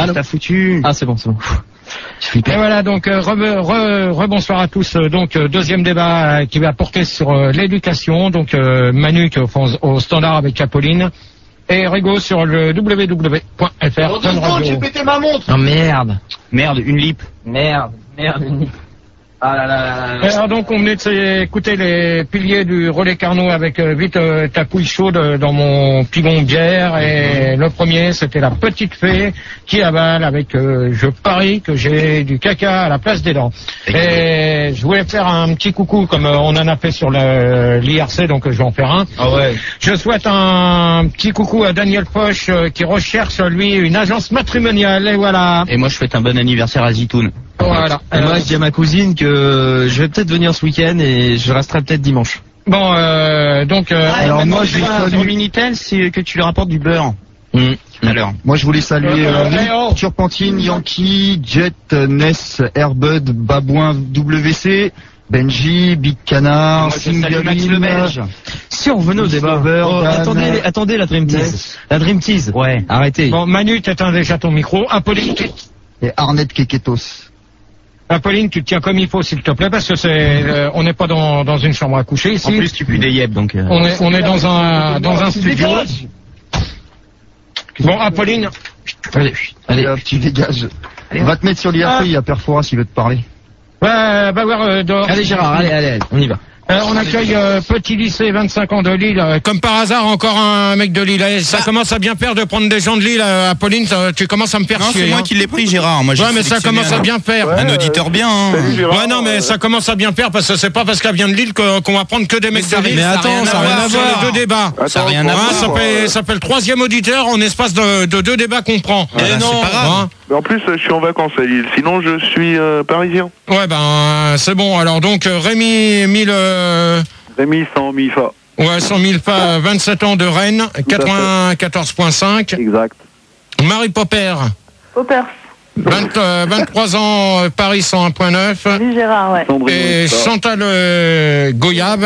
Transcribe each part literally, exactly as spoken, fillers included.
Ah, t'as foutu. Ah, c'est bon, c'est bon. Et voilà, donc euh, re, re, bonsoir à tous. Donc euh, deuxième débat euh, qui va porter sur euh, l'éducation. Donc euh, Manu qui est au, au standard avec Apolline et Rigo sur le w w w point f r. Oh, j'ai pété ma montre. Oh merde. Merde, une lip. Merde, merde, une lip. Ah là là là là. Alors donc on venait d'écouter les piliers du Relais Carnot avec euh, vite euh, ta couille chaude dans mon pigon de bière et le premier c'était la petite fée qui avale avec euh, je parie que j'ai du caca à la place des dents. Et je voulais faire un petit coucou comme euh, on en a fait sur l'I R C donc euh, je vais en faire un. Ah ouais. Je souhaite un petit coucou à Daniel Poche euh, qui recherche lui une agence matrimoniale et voilà. Et moi je souhaite un bon anniversaire à Zitoun. Voilà. Et moi je dis à ma cousine que je vais peut-être venir ce week-end et je resterai peut-être dimanche. Bon, euh, donc... Euh, ah, alors moi je vais saluer Minitel, c'est que tu lui rapportes du beurre. Mmh. Alors. Moi je voulais saluer euh, euh, oh. Turpentine, Yankee, Jet, Ness, Airbud, Babouin W C, Benji, Big Canard, Singaline, si on revenait au débat. Oh, attendez, les, attendez la Dream Tease. La Dream Tease. Ouais. Arrêtez. Bon, Manu, t'éteins déjà ton micro. Apolline, et Arnett Keketos. Apolline, tu te tiens comme il faut, s'il te plaît, parce que c'est, euh, on n'est pas dans, dans une chambre à coucher ici. En plus, tu pues des yeux, donc. Euh... On est, on est dans un, dans un studio. Bon, Apolline. Allez, allez, hop, tu dégages. Allez, va te mettre sur l'I R C, il y a Perforas, il veut te parler. Ouais, bah, voir, euh, dehors. Allez, Gérard, allez, allez, allez, on y va. Euh, on accueille euh, Petit Lycée, vingt-cinq ans de Lille. Euh, comme par hasard, encore un mec de Lille. Eh, ça ah. commence à bien faire de prendre des gens de Lille. Euh, Apolline, ça, tu commences à me faire non, chier. C'est moi hein. qui l'ai pris, Gérard. Moi, ouais, mais ça commence à bien faire. Ouais, un auditeur bien. Hein. Salut, Gérard, ouais, non, mais euh... ça commence à bien faire parce que c'est pas parce qu'elle vient de Lille qu'on qu va prendre que des mecs de Lille. Mais attends, ça n'a rien à voir. Les deux débats. Ça n'a rien à voir. Ça fait, ça fait le troisième auditeur en espace de, de deux débats qu'on prend. Et non, c'est pas grave. En plus, je suis en vacances à Lille. Sinon, je suis euh, parisien. Ouais, ben, c'est bon. Alors, donc, Rémi, mille. Euh... Rémi, cent mille Fa. Ouais, cent mille Fa, vingt-sept ans de Rennes, quatre-vingt-quatorze virgule cinq. Exact. Marie Popper. Popper. vingt, euh, vingt-trois ans, Paris cent un virgule neuf. Salut Gérard, ouais. Et Chantal euh, Goyave.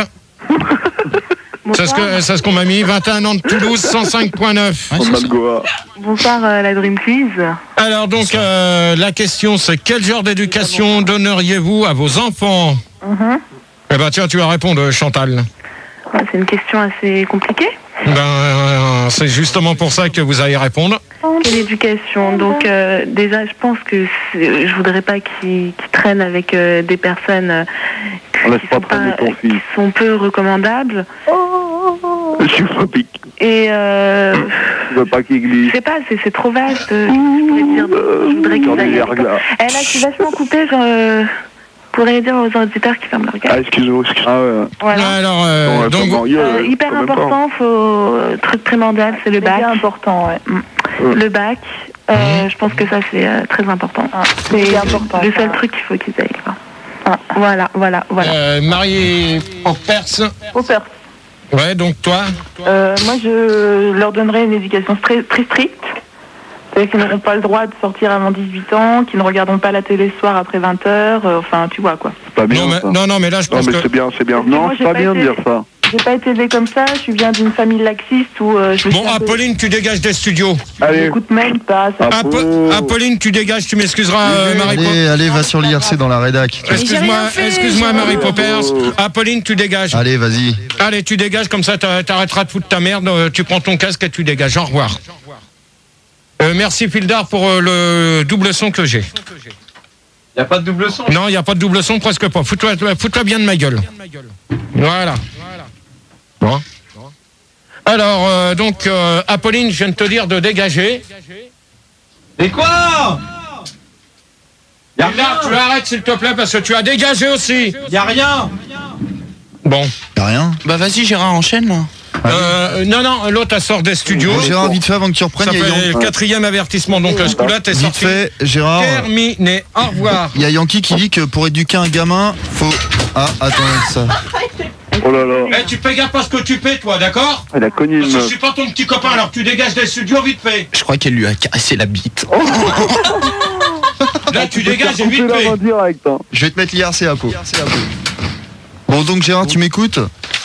C'est ce que c'est ce qu'on m'a mis. vingt et un ans de Toulouse, cent cinq virgule neuf. Ouais, bonsoir euh, la Dream Quiz. Alors donc euh, la question c'est quel genre d'éducation donneriez-vous à vos enfants? mm-hmm. Eh ben tiens, tu vas répondre, Chantal. Ouais, c'est une question assez compliquée. Ben euh, c'est justement pour ça que vous allez répondre. Quelle éducation? Donc euh, déjà je pense que je voudrais pas qu'ils qu'ils traînent avec euh, des personnes euh, qui, sont pas, qui sont peu recommandables. Je suis phobique. Et euh, je veux pas qu'il glisse. Je sais pas, c'est trop vaste. Je voudrais dire, je voudrais qu'ils aillent. Eh là, je suis vachement coupée. Genre, euh, pourrais dire aux auditeurs qui ferment leur gueule. Ah, excuse-moi, excuse-moi. Ah, ouais. Voilà. Alors, euh, ouais, donc, bon, euh, hyper important, faut, euh, truc primordial, c'est le bac. C'est important, ouais. Mm. Ouais. Le bac, euh, mmh. je pense que ça, c'est euh, très important. Ah, c'est important. Le seul truc qu'il faut qu'ils aillent. Quoi. Ah. Voilà, voilà, voilà. Euh, Marie Poppers. Poppers. Ouais, donc toi euh, Moi, je leur donnerais une éducation très, très stricte. C'est-à-dire qu'ils n'auront pas le droit de sortir avant dix-huit ans, qu'ils ne regarderont pas la télé ce soir après vingt heures, euh, enfin, tu vois, quoi. C'est pas bien, non, mais, non, non, mais là, je pense non, mais que... c'est bien, c'est bien. Non, c'est pas, pas bien été... de dire ça. J'ai pas été élevée comme ça, je viens d'une famille laxiste où euh, je... Bon, Apolline, peu... tu dégages des studios. Allez. J'écoute même pas. Ça... Apo... Apolline, tu dégages, tu m'excuseras, euh, Marie Poppers. Allez, allez, va sur l'I R C dans la rédac. Excuse-moi, excuse-moi, Marie Poppers. Apolline, tu dégages. Allez, vas-y. Allez, tu dégages, comme ça, t'arrêteras de foutre ta merde, tu prends ton casque et tu dégages. Au revoir. Euh, merci Fildar pour euh, le double son que j'ai. Il n'y a pas de double son? Non, il n'y a pas de double son, presque pas. Fous-toi fous-toi bien de ma gueule. Voilà. Bon. Alors, euh, donc, euh, Apolline, je viens de te dire de dégager. Et quoi? Fildar, tu arrêtes s'il te plaît, parce que tu as dégagé aussi. Il n'y a rien. Bon. Il n'y a rien. Bah vas-y Gérard, enchaîne là. Euh, non, non, l'autre elle sort des studios. Bon, Gérard, vite fait avant que tu reprennes. Ça fait Yankee. Le quatrième avertissement, donc ce coup-là, t'es sorti. Vite fait, Gérard. Terminé, au revoir. Il y a Yankee qui dit que pour éduquer un gamin, faut... Ah, attends, ça... Oh là là. Eh, hey, tu fais gaffe à ce que tu paies, toi, d'accord? Elle a connu une... Parce que je suis pas ton petit copain, alors tu dégages des studios vite fait. Je crois qu'elle lui a caressé la bite. Oh. Là, tu dégages et vite fait. Je vais te mettre l'I R C à peau. Bon, donc Gérard, tu m'écoutes?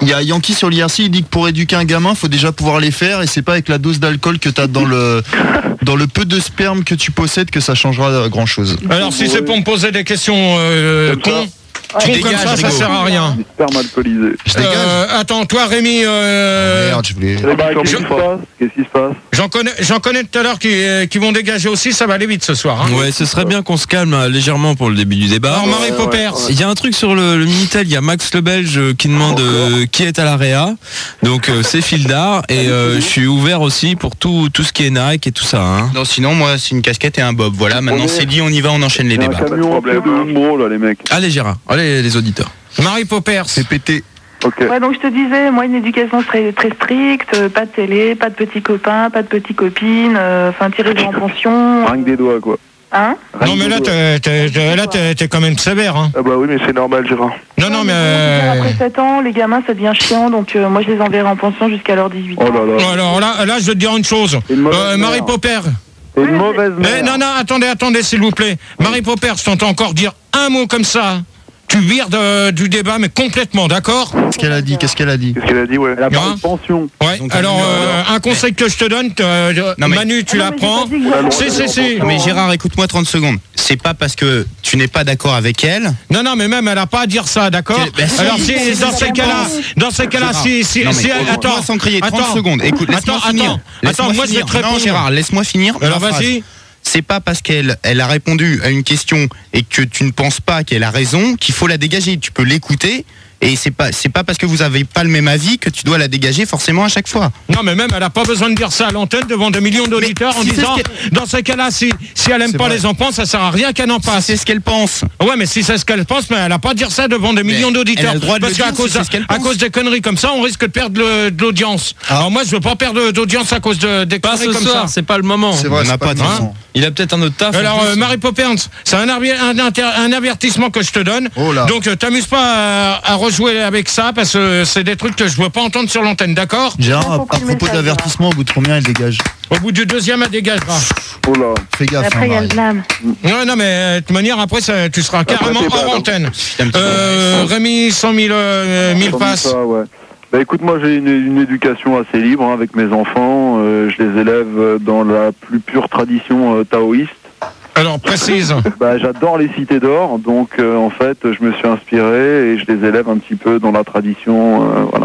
Il y a Yankee sur l'I R C, il dit que pour éduquer un gamin, faut déjà pouvoir les faire et c'est pas avec la dose d'alcool que t'as dans le dans le peu de sperme que tu possèdes que ça changera grand chose. Alors si c'est pour me poser des questions euh, cons, Tu Con comme ça, ça sert à rien. Sperme alcoolisé. Je dégage. Euh, attends, toi Rémi, euh, Merde, je voulais. Eh ben, Qu'est-ce qui se passe Qu'est-ce qui se passe j'en connais, j'en connais tout à l'heure qui, euh, qui vont dégager aussi, ça va aller vite ce soir. Hein. Ouais, ce serait bien qu'on se calme euh, légèrement pour le début du débat. Alors Marie Poppers. Il y a un truc sur le, le Minitel, il y a Max le Belge euh, qui demande euh, qui est à la réa. Donc euh, c'est Fildar et euh, je suis ouvert aussi pour tout, tout ce qui est Nike et tout ça. Hein. Non, sinon, moi, c'est une casquette et un bob. Voilà, maintenant c'est dit, on y va, on enchaîne les Il y a un débats. camion en pied de Umbro, là, les mecs. Allez Gérard, allez les auditeurs. Marie Poppers. C'est pété. Ok. Ouais, donc je te disais, moi, une éducation très, très stricte, euh, pas de télé, pas de petits copains, pas de petites copines, euh, enfin, tirer en pension. Rien que des doigts, quoi. Hein? Non mais là, t'es, t'es, t'es- là t'es, t'es quand même sévère. Hein. Ah bah oui, mais c'est normal, Gérard. Non, non, mais... bon, euh, Après sept ans, les gamins, ça devient chiant, donc euh, moi, je les enverrai en pension jusqu'à leurs dix-huit ans. Oh là là. Alors là, là, je vais te dire une chose. Une mauvaise Euh, Marie mère. Poppers. C'est une mauvaise Eh, mère. non, non, attendez, attendez, s'il vous plaît. Marie Poppers, je t'entends encore dire un mot comme ça. Tu vires de- du débat, mais complètement, d'accord? Qu'est-ce qu'elle a dit Qu'est-ce qu'elle a dit Qu'est-ce qu'elle a dit, ouais. Elle a parlé Hein de pension. Ouais. Donc, Alors, euh, euh, un conseil que je te donne, euh, Non, mais- Manu, tu Ah non, la mais j'ai prends. pas dit que je- Si, si, si. Mais Gérard, écoute-moi trente secondes. C'est pas parce que tu n'es pas d'accord avec elle. Non, non, mais même, elle a pas à dire ça, d'accord? Ben, si, Alors, si, si, dans si, ces si, cas-là, dans ces cas-là, Gérard. si, si, Non, mais si, écoute-moi attends. sans crier, trente attends. secondes. Écoute, laisse-moi Attends, finir. attends. Laisse-moi Attends, moi, je vais finir. te répondre. Non, Gérard, laisse-moi finir. Alors, ma phrase. vas-y. C'est pas parce qu'elle elle a répondu à une question et que tu ne penses pas qu'elle a raison qu'il faut la dégager. Tu peux l'écouter et c'est pas c'est pas parce que vous avez pas le même avis que tu dois la dégager forcément à chaque fois. Non, mais même, elle n'a pas besoin de dire ça à l'antenne devant des millions d'auditeurs en si c'est disant, ce dans ces cas-là, si, si elle aime C'est pas vrai. les enfants, ça sert à rien qu'elle en passe. C'est ce qu'elle pense. Ouais, mais si c'est ce qu'elle pense, mais elle n'a pas à dire ça devant des millions elle d'auditeurs. a le droit de Parce le qu'à dire cause, si c'est ce qu'elle à pense. cause des conneries comme ça, on risque de perdre le- de l'audience. Ah. Alors moi, je veux pas perdre d'audience à cause de, des Pas conneries ce comme soir, ça. c'est pas le moment. C'est vrai, On n'a c'est pas pas de le temps. moment. Il a peut-être un autre taf. Alors, en plus. euh, Marie Poppers, c'est un, aver- un, inter- un avertissement que je te donne. Oh là. Donc, euh, t'amuses pas à, à rejouer avec ça parce que c'est des trucs que je veux pas entendre sur l'antenne, d'accord? Gérard, J'ai à, à compris le propos message, d'avertissement, au bout de combien elle dégage Au bout du deuxième, elle dégagera. Oh là. Fais gaffe. Après, il y hein, a le Marie. blâme. Non, non, mais euh, de toute manière, après, ça, tu seras carrément t'es pas, hors non. antenne. Un petit peu. Euh, Rémi, cent mille, euh, mille Comme passes. ça, ouais. Bah écoute, moi j'ai une, une éducation assez libre hein, avec mes enfants. Euh, je les élève dans la plus pure tradition euh, taoïste. Alors, précise. Bah j'adore les cités d'or, donc euh, en fait je me suis inspiré et je les élève un petit peu dans la tradition. Euh, voilà.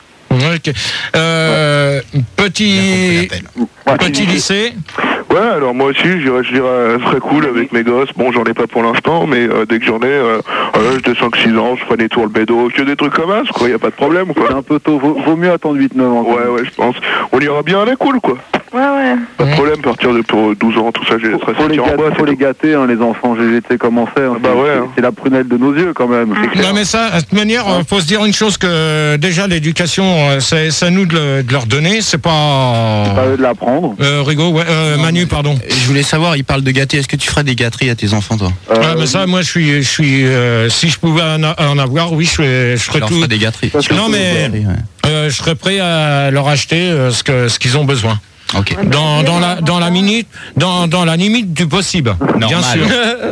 Ok. Euh, petit, Ouais. petit lycée. Ouais, alors moi aussi, j'irais, je dirais, très cool avec mes gosses. Bon, j'en ai pas pour l'instant, mais euh, dès que j'en ai, euh, à l'âge de cinq six ans, je ferai des tours le bédo, que des trucs comme ça, quoi, y a pas de problème, C'est quoi. un peu tôt, vaut, vaut mieux attendre huit neuf ans. quand Ouais, même. ouais, je pense. On ira bien à la cool, quoi. Ouais, ouais. Pas de Mhm. problème, à partir de pour douze ans, tout ça, j'ai Faut, très faut les en gâter, bois, faut c'est les tout. gâter hein, les enfants, j'ai été comment faire. hein. Bah C'est- ouais, c'est- hein. C'est la prunelle de nos yeux quand même, c'est clair. Non mais ça, de toute manière, euh, faut se dire une chose que déjà l'éducation, euh, c'est c'est à nous de, le- de leur donner, c'est pas. Pas eux de l'apprendre. Euh, Rigaud, ouais, euh, Manu, pardon. Je voulais savoir, il parle de gâter. Est-ce que tu ferais des gâteries à tes enfants, toi? Euh, Ah, mais ça, moi, je suis, je suis, euh, si je pouvais en, a- en avoir, oui, je ferais, je Tu ferais leur tout. ferais des gâteries. Ça, c'est Non, mais Ouais. euh, je serais prêt à leur acheter euh, ce que, ce qu'ils ont besoin. Ok. Dans, dans la, dans la minute, dans, dans la limite du possible, bien Normal. sûr.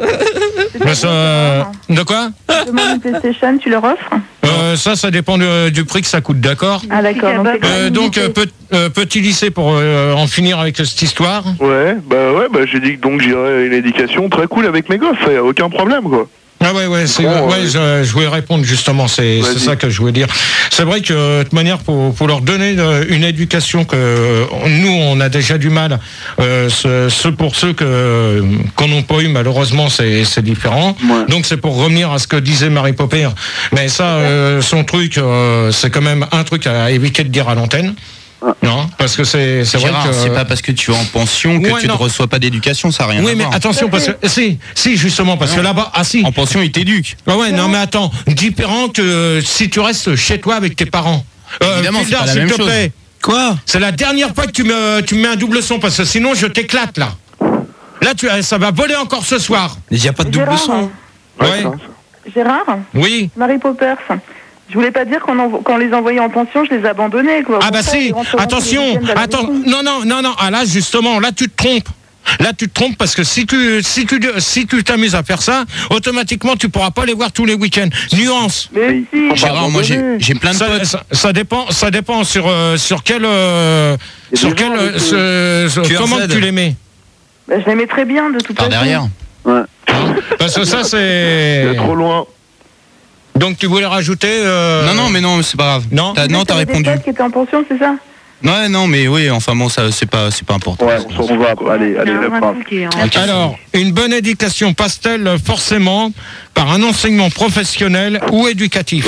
Mais ça, de quoi? Demande une PlayStation, tu leur offres? Euh, ça, ça dépend de- du prix que ça coûte, d'accord? Ah, d'accord. Donc, c'est Euh, pas donc, limité. euh, pe- euh, petit lycée pour euh, en finir avec cette histoire. Ouais, bah ouais, bah j'ai dit que donc j'irais à une éducation très cool avec mes gosses, y a aucun problème, quoi. Ah ouais, ouais, c'est, Bon, ouais, euh, je, je voulais répondre justement, c'est, c'est Vas-y. ça que je voulais dire. C'est vrai que de toute manière, pour, pour leur donner euh, une éducation que euh, nous, on a déjà du mal, euh, ce, ce pour ceux que, qu'on n'a pas eu, malheureusement, c'est, c'est différent. Ouais. Donc c'est pour revenir à ce que disait Marie Popper. Mais ça, euh, son truc, euh, c'est quand même un truc à éviter de dire à l'antenne. Non, parce que c'est, c'est vrai Gérard, que... c'est pas parce que tu vas en pension que Ouais, tu non. ne reçois pas d'éducation, ça n'a rien Oui, à mais voir. attention, parce que... Si, si, justement, parce que là-bas... Ah si. En pension, ils t'éduquent. Ah ouais, non mais attends, différent que euh, si tu restes chez toi avec tes parents. Euh, Évidemment, c'est Fildar, pas la s'il même te chose. plaît. Quoi? C'est la dernière fois que tu me, tu me mets un double son parce que sinon je t'éclate là. Là, tu, ça va voler encore ce soir. Il n'y a pas de double Gérard, son. Ouais. ça, ça. Gérard, Oui. Marie Poppers, je voulais pas dire qu'on envo- quand on les envoyait en pension, je les abandonnais, quoi. Ah Bon, bah ça, si. ils rentreront tous les Attention. week-ends à la Attends. maison. Non, non, non, non. Ah là, justement, là, tu te trompes. Là, tu te trompes parce que si tu si tu si tu t'amuses à faire ça, automatiquement, tu pourras pas les voir tous les week-ends. Nuance. Mais si, Gérard, moi j'ai j'ai plein de Ça, potes. ça, ça dépend, ça dépend sur euh, sur quel euh, Il y a sur des quel gens euh, avec, ce- ce- Q R Z. comment tu les mets. Bah, je l'aimais très bien de toute Par façon. derrière. Ouais. Parce que ça Il c'est. est trop loin. Donc tu voulais rajouter. euh, Non, non, mais non, c'est pas grave. Non. T'as- non, t'as T'avais des répondu. potes qui étaient en pension, c'est ça? Ouais, non, mais oui, enfin bon, ça, c'est pas, c'est pas important. Ouais, on va. Allez, allez, Il y a la un phrase. truc qui est en- Ok. Alors, une bonne éducation passe-t-elle forcément par un enseignement professionnel ou éducatif?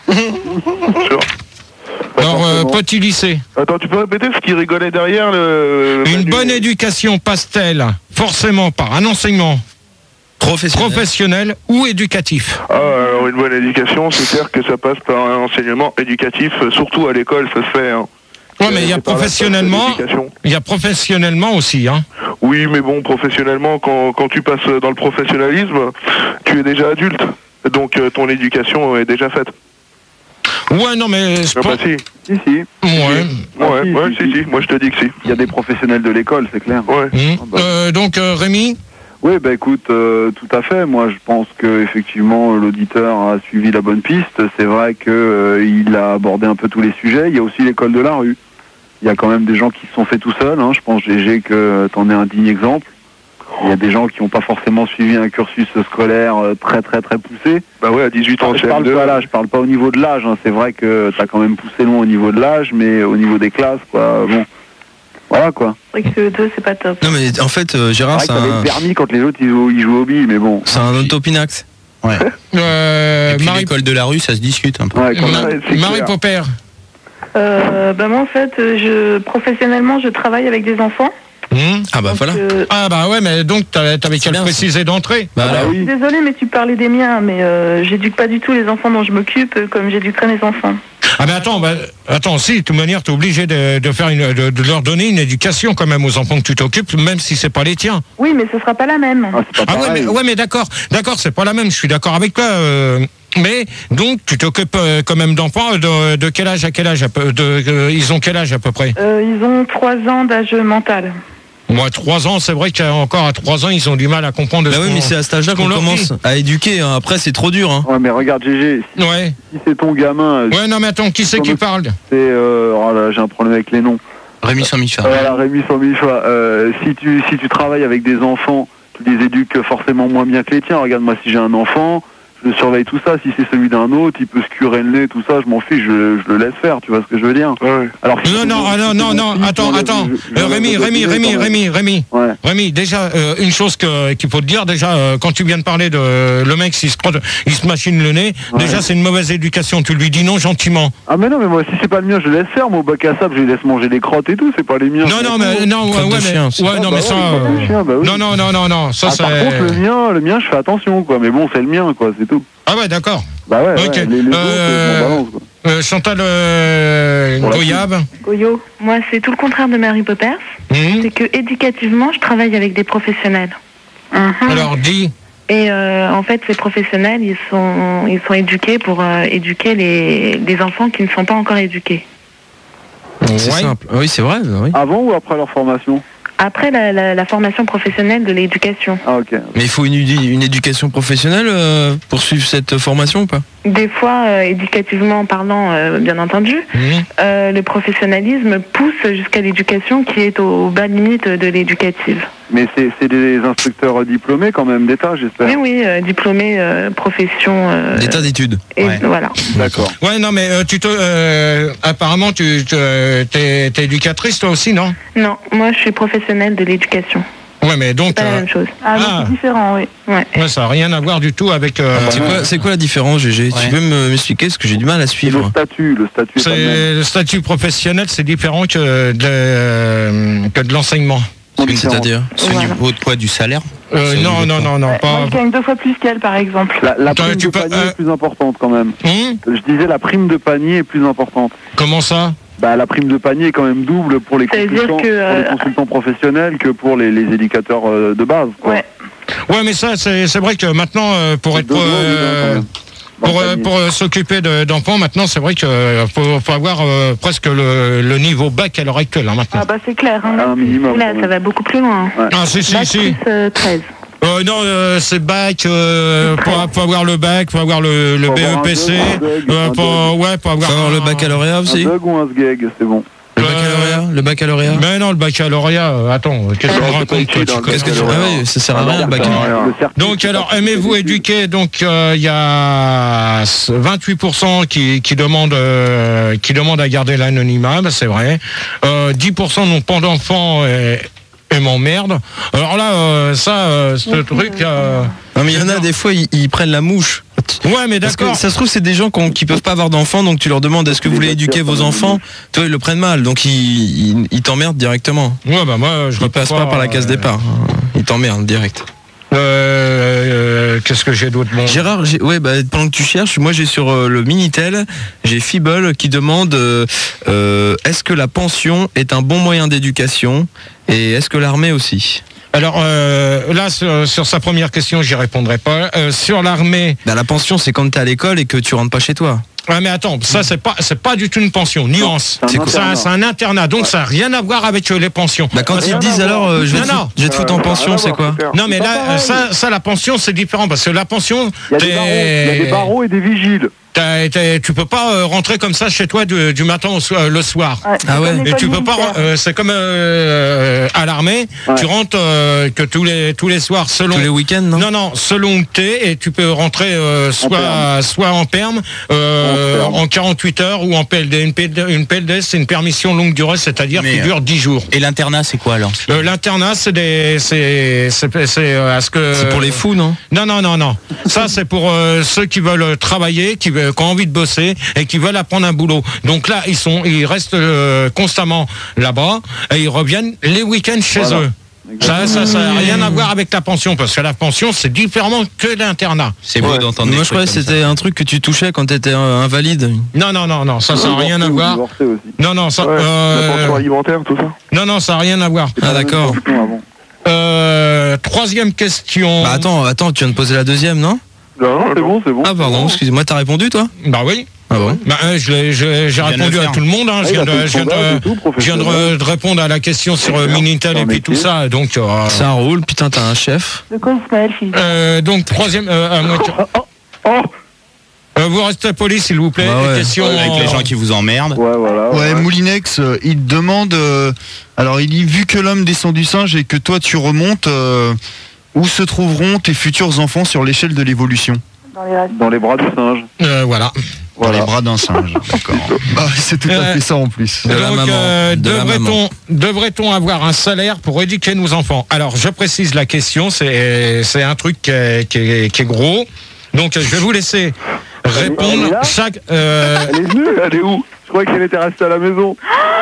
Sûr. Alors, euh, forcément. petit lycée. Attends, tu peux répéter ce qui rigolait derrière le. Une Manu bonne éducation passe-t-elle forcément par un enseignement Professionnel. professionnel ou éducatif? Ah, alors une bonne éducation, c'est clair que ça passe par un enseignement éducatif, euh, surtout à l'école, ça se fait. Hein. Ouais, mais il y a C'est par là que ça se fait, professionnellement, l'éducation. il y a professionnellement aussi, hein. Oui, mais bon, professionnellement, quand, quand tu passes dans le professionnalisme, tu es déjà adulte. Donc euh, ton éducation est déjà faite. Ouais, non, mais c'est Ah pas- bah si. Si, si. ouais. Ouais, Ah, si, ouais, si, si, si. si. Moi je te dis que si. Il y a des professionnels de l'école, c'est clair. Ouais. Hum. Ah bah. Euh, donc, euh, Rémi, Oui, bah écoute, euh, tout à fait. Moi, je pense que effectivement, l'auditeur a suivi la bonne piste. C'est vrai que euh, il a abordé un peu tous les sujets. Il y a aussi l'école de la rue. Il y a quand même des gens qui se sont faits tout seuls. Hein. Je pense, G G, que t'en es un digne exemple. Il y a des gens qui n'ont pas forcément suivi un cursus scolaire euh, très très très poussé. Bah ouais, à dix-huit ans, Je C M parle deux. pas là, je parle pas au niveau de l'âge. Hein. C'est vrai que t'as quand même poussé loin au niveau de l'âge, mais au niveau des classes, quoi. Bon, voilà quoi. C'est vrai que C E deux, c'est pas top. Non mais en fait, euh, C'est Gérard, vrai c'est que t'avais un, le permis quand les autres ils jouent, ils jouent au billes, mais bon. c'est un autopinax. Ouais. euh, Et puis Marie, l'école de la rue, ça se discute un peu. Ouais, quand Ma- même. c'est Marie clair. Popper. Euh, bah moi, en fait, je, professionnellement, je travaille avec des enfants. Hum. Ah bah Donc, voilà. euh, Ah bah ouais, mais donc t'avais t'avais C'est qu'à le bien, ça. préciser d'entrée. Bah, Ah bah alors, oui. Désolée, mais tu parlais des miens, mais euh, j'éduque pas du tout les enfants dont je m'occupe euh, comme j'éduquerai mes enfants. Ah mais attends, bah, attends, si, de toute manière, t'es obligé de, de faire une, de, de leur donner une éducation quand même aux enfants que tu t'occupes, même si c'est pas les tiens. Oui, mais ce sera pas la même. Ah, c'est pas Ah ouais, pareil. mais, ouais, mais d'accord, d'accord, c'est pas la même. Je suis d'accord avec toi. euh, mais donc, tu t'occupes euh, quand même d'enfants. De, de quel âge à quel âge à peu, de, euh, ils ont quel âge à peu près? Euh, ils ont trois ans d'âge mental. Moi, trois ans, c'est vrai qu'encore à trois ans, ils ont du mal à comprendre. bah ce oui, qu'on- mais c'est à cet âge-là qu'on qu'on leur commence dit. à éduquer. Hein. Après, c'est trop dur. Hein. Ouais, mais regarde, G G, si, Ouais. si c'est ton gamin, euh, Ouais, non, mais attends, qui c'est qui parle? c'est. Euh, oh là, j'ai un problème avec les noms. Rémi Saint-Michel. Voilà, Rémi sans mille fois. Euh, si, tu, si tu travailles avec des enfants, tu les éduques forcément moins bien que les tiens. Regarde, moi, si j'ai un enfant, je surveille tout ça. Si c'est celui d'un autre, il peut se curer le nez, tout ça, je m'en fiche, je, je le laisse faire, tu vois ce que je veux dire. Ouais. Alors, si Non, c'est non, mon- ah, non, si non, c'est non, mon fils, attends, je- attends. je- je- Euh, je- Rémi, je- Rémi, je- Rémi, quand même. Rémi, Rémi. Ouais. Rémi, déjà, euh, une chose que- qu'il faut te dire, déjà, euh, quand tu viens de parler de le mec, s'il se, pro- il se machine le nez, Ouais. déjà, c'est une mauvaise éducation. Tu lui dis non gentiment. Ah, mais non, mais moi, si c'est pas le mien, je le laisse faire. Moi, au bac à sable, je les laisse manger les crottes et tout, c'est pas les miens. Non, non, mais, non, ouais, Crotte de ouais, mais, chien, c'est- ouais, Ah, non, bah mais ouais, ça, les crottes de euh, chien, bah oui. non, non, non, non, non, ça, Ah, c'est. par contre, le mien, le mien, je fais attention, quoi. Mais bon, c'est le mien, quoi, c'est tout. Ah ouais, d'accord. Bah ouais, Ok. ouais, les, les autres, Euh, je m'en balance, quoi. Euh, Chantal euh, Pour la Goyab. Goyo, moi, c'est tout le contraire de Mary Poppers. Hum. C'est que éducativement, je travaille avec des professionnels. Mhm. Alors, dis. Et euh, en fait, ces professionnels, ils sont, ils sont éduqués pour euh, éduquer les, les enfants qui ne sont pas encore éduqués. C'est Ouais. simple. Oui, c'est vrai. Oui. Avant ou après leur formation? Après la, la, la formation professionnelle de l'éducation. Ah, ok. Mais il faut une, une éducation professionnelle euh, pour suivre cette formation ou pas? Des fois, euh, éducativement parlant, euh, bien entendu, Hum. euh, le professionnalisme pousse jusqu'à l'éducation qui est au, au bas limite de l'éducative. Mais c'est c'est des instructeurs diplômés quand même d'État, j'espère. Oui, oui, euh, diplômé, euh, profession. euh, D'état d'études. et Ouais. voilà. D'accord. Ouais, non, mais euh, tu te, euh, apparemment, tu te- t'es t'es éducatrice, toi aussi, non? Non, moi je suis professionnelle de l'éducation. Ouais, mais donc, C'est pas la euh, même chose. Ah, mais ah. c'est différent, oui. Ouais. ouais, ça n'a rien à voir du tout avec. euh, C'est quoi, c'est quoi la différence, G G? Ouais. Tu peux me- m'expliquer parce que j'ai du mal à C'est le suivre. statut, le statut est pas le même. c'est le statut professionnel, c'est différent que de, euh, que de l'enseignement. C'est-à-dire C'est Voilà. au niveau de quoi? Du salaire? Euh, C'est au non, niveau non, de non, non, Ouais, moi pas. je gagne deux fois plus qu'elle, par exemple. La, la Toi, prime tu de peux- panier euh, est plus importante quand même. Hum Je disais la prime de panier est plus importante. Comment ça? Bah, la prime de panier est quand même double pour les Ça veut dire consultants, que, pour les euh, consultants professionnels que pour les, les éducateurs euh, de base. Quoi. Ouais. Ouais, mais ça, c'est c'est vrai que maintenant, euh, pour C'est être. deux euros, euh, dis donc, quand même. Pour, euh, pour euh, s'occuper de- d'enfants, maintenant, c'est vrai qu'il faut, faut avoir euh, presque le, le niveau bac à l'heure actuelle, hein, maintenant. Ah bah c'est clair. Hein. Un minimum. Là, ça va beaucoup plus loin. Ah, si, si, Bac si. plus euh, treize. Euh, non, euh, c'est bac, euh, pour, pour avoir le bac, pour avoir le, le Faut avoir un B E P C, D E G, euh, un pour, ouais, pour avoir Faut avoir un- le baccalauréat Un aussi. bug ou un sgeg, c'est bon. Le baccalauréat, le baccalauréat. Mais non, le baccalauréat, euh, attends, qu'est-ce que tu me c'est pas racontes, écrit toi, dans tu le connais- Qu'est-ce que tu ah oui, ça sert à rien le baccalauréat. Le certificat. Donc alors aimez-vous éduquer, donc euh, il y a vingt-huit pour cent qui, qui demandent euh, qui demandent à garder l'anonymat, bah, c'est vrai. Euh, dix pour cent n'ont pas d'enfants et, et m'emmerdent. Alors là, euh, ça, euh, ce truc. euh, Non mais il y en a des fois ils, ils prennent la mouche. Ouais, mais Parce que d'accord. ça se trouve c'est des gens qui, ont- qui peuvent pas avoir d'enfants, donc tu leur demandes est-ce que vous voulez éduquer vos enfants, toi ils le prennent mal, donc ils, ils, ils t'emmerdent directement. Ouais, bah moi, je Ils passent pas par la case euh, départ, ils t'emmerdent direct. Euh, euh, Qu'est-ce que j'ai d'autre bon. Gérard, j'ai- ouais, bah, pendant que tu cherches, moi j'ai sur euh, le Minitel, j'ai Feeble qui demande euh, euh, est-ce que la pension est un bon moyen d'éducation et est-ce que l'armée aussi? Alors euh, là, sur, sur sa première question, j'y répondrai pas. Euh, sur l'armée. Bah, la pension c'est quand t'es à l'école et que tu rentres pas chez toi. Ah mais attends, ça c'est pas c'est pas du tout une pension, nuance. c'est un C'est internat. c'est un internat, donc ça n'a rien à voir avec euh, les pensions. Bah quand ils rien te disent à alors euh, je vais Non, te non. foutre- je vais te foutre en Euh, pension, rien à c'est voir, quoi? clair. Non mais C'est pas là, pareil. ça, ça la pension c'est différent parce que la pension, Il y a des barreaux, il y a des barreaux et des vigiles. t'as- t'as- tu peux pas euh, rentrer comme ça chez toi du, du matin au soir, le soir. Ah ouais. Et tu peux pas, euh, c'est comme euh, à l'armée, Ouais. tu rentres euh, que tous les tous les soirs selon. Tous les week-ends, non? Non non, selon où t'es et tu peux rentrer euh, soit perme. soit en perme, euh, En perme. en quarante-huit heures ou en P L D. Une P L D, une P L D c'est une permission longue durée, c'est-à-dire Mais, qui dure dix jours. Et l'internat, c'est quoi alors? Euh, L'internat, c'est des, c'est, c'est, c'est, euh, à ce que. C'est pour les fous, non? Non, non, non, non. Ça, c'est pour euh, ceux qui veulent travailler, qui, veulent- qui ont envie de bosser et qui veulent apprendre un boulot. Donc là, ils sont, ils restent euh, constamment là-bas et ils reviennent les week-ends chez Voilà. eux. Ça, ça, ça n'a rien à voir avec la pension parce que la pension, c'est différemment que l'internat. C'est beau Ouais. d'entendre des Moi je trucs croyais que comme c'était un truc que tu touchais quand t'étais euh, invalide. Non, non, non, non, ça, ça n'a rien à Divorcé ou voir. divorcé aussi. Non, non, ça, Ouais, euh, la pension alimentaire, tout ça. non, non, ça n'a rien à voir. C'est pas Ah, la même d'accord. pension avant. Euh, troisième question. Bah attends, attends, tu viens de poser la deuxième, non? Non, Non, c'est bon, c'est bon. Ah pardon, excuse-moi, t'as répondu toi? Bah oui. Ah bon? Bah, euh, je l'ai- je- j'ai viens de répondu le à faire. tout le monde. Hein. Ah, Je il viens a fait de, le je viens de- sondage et tout, je viens de, professionnel. re- de répondre à la question sur euh, Super. Minitel C'est et un puis tout métier. ça. Donc, euh, Ça roule, putain t'as un chef. De quoi Ismaël, Philippe euh, donc troisième. Euh, à moi, tu- Oh, euh, vous restez poli, s'il vous plaît. Bah ouais. Question Avec les en- gens qui vous emmerdent. ouais, voilà. Ouais, Moulinex, euh, il te demande. euh, alors, il dit vu que l'homme descend du singe et que toi tu remontes, euh, où se trouveront tes futurs enfants sur l'échelle de l'évolution? Dans les restes. Dans les bras du singe. Euh, voilà. Dans les Voilà. bras d'un singe. D'accord. Ah, c'est tout à Euh, fait ça en plus. De la donc, maman, euh, de la maman. devrait-on devrait-on avoir un salaire pour éduquer nos enfants? Alors, je précise la question. C'est c'est un truc qui est, qui est- qui est gros. Donc, je vais vous laisser Elle est répondre là chaque. euh, Elle est venue, elle est où? Je croyais qu'elle était restée à la maison.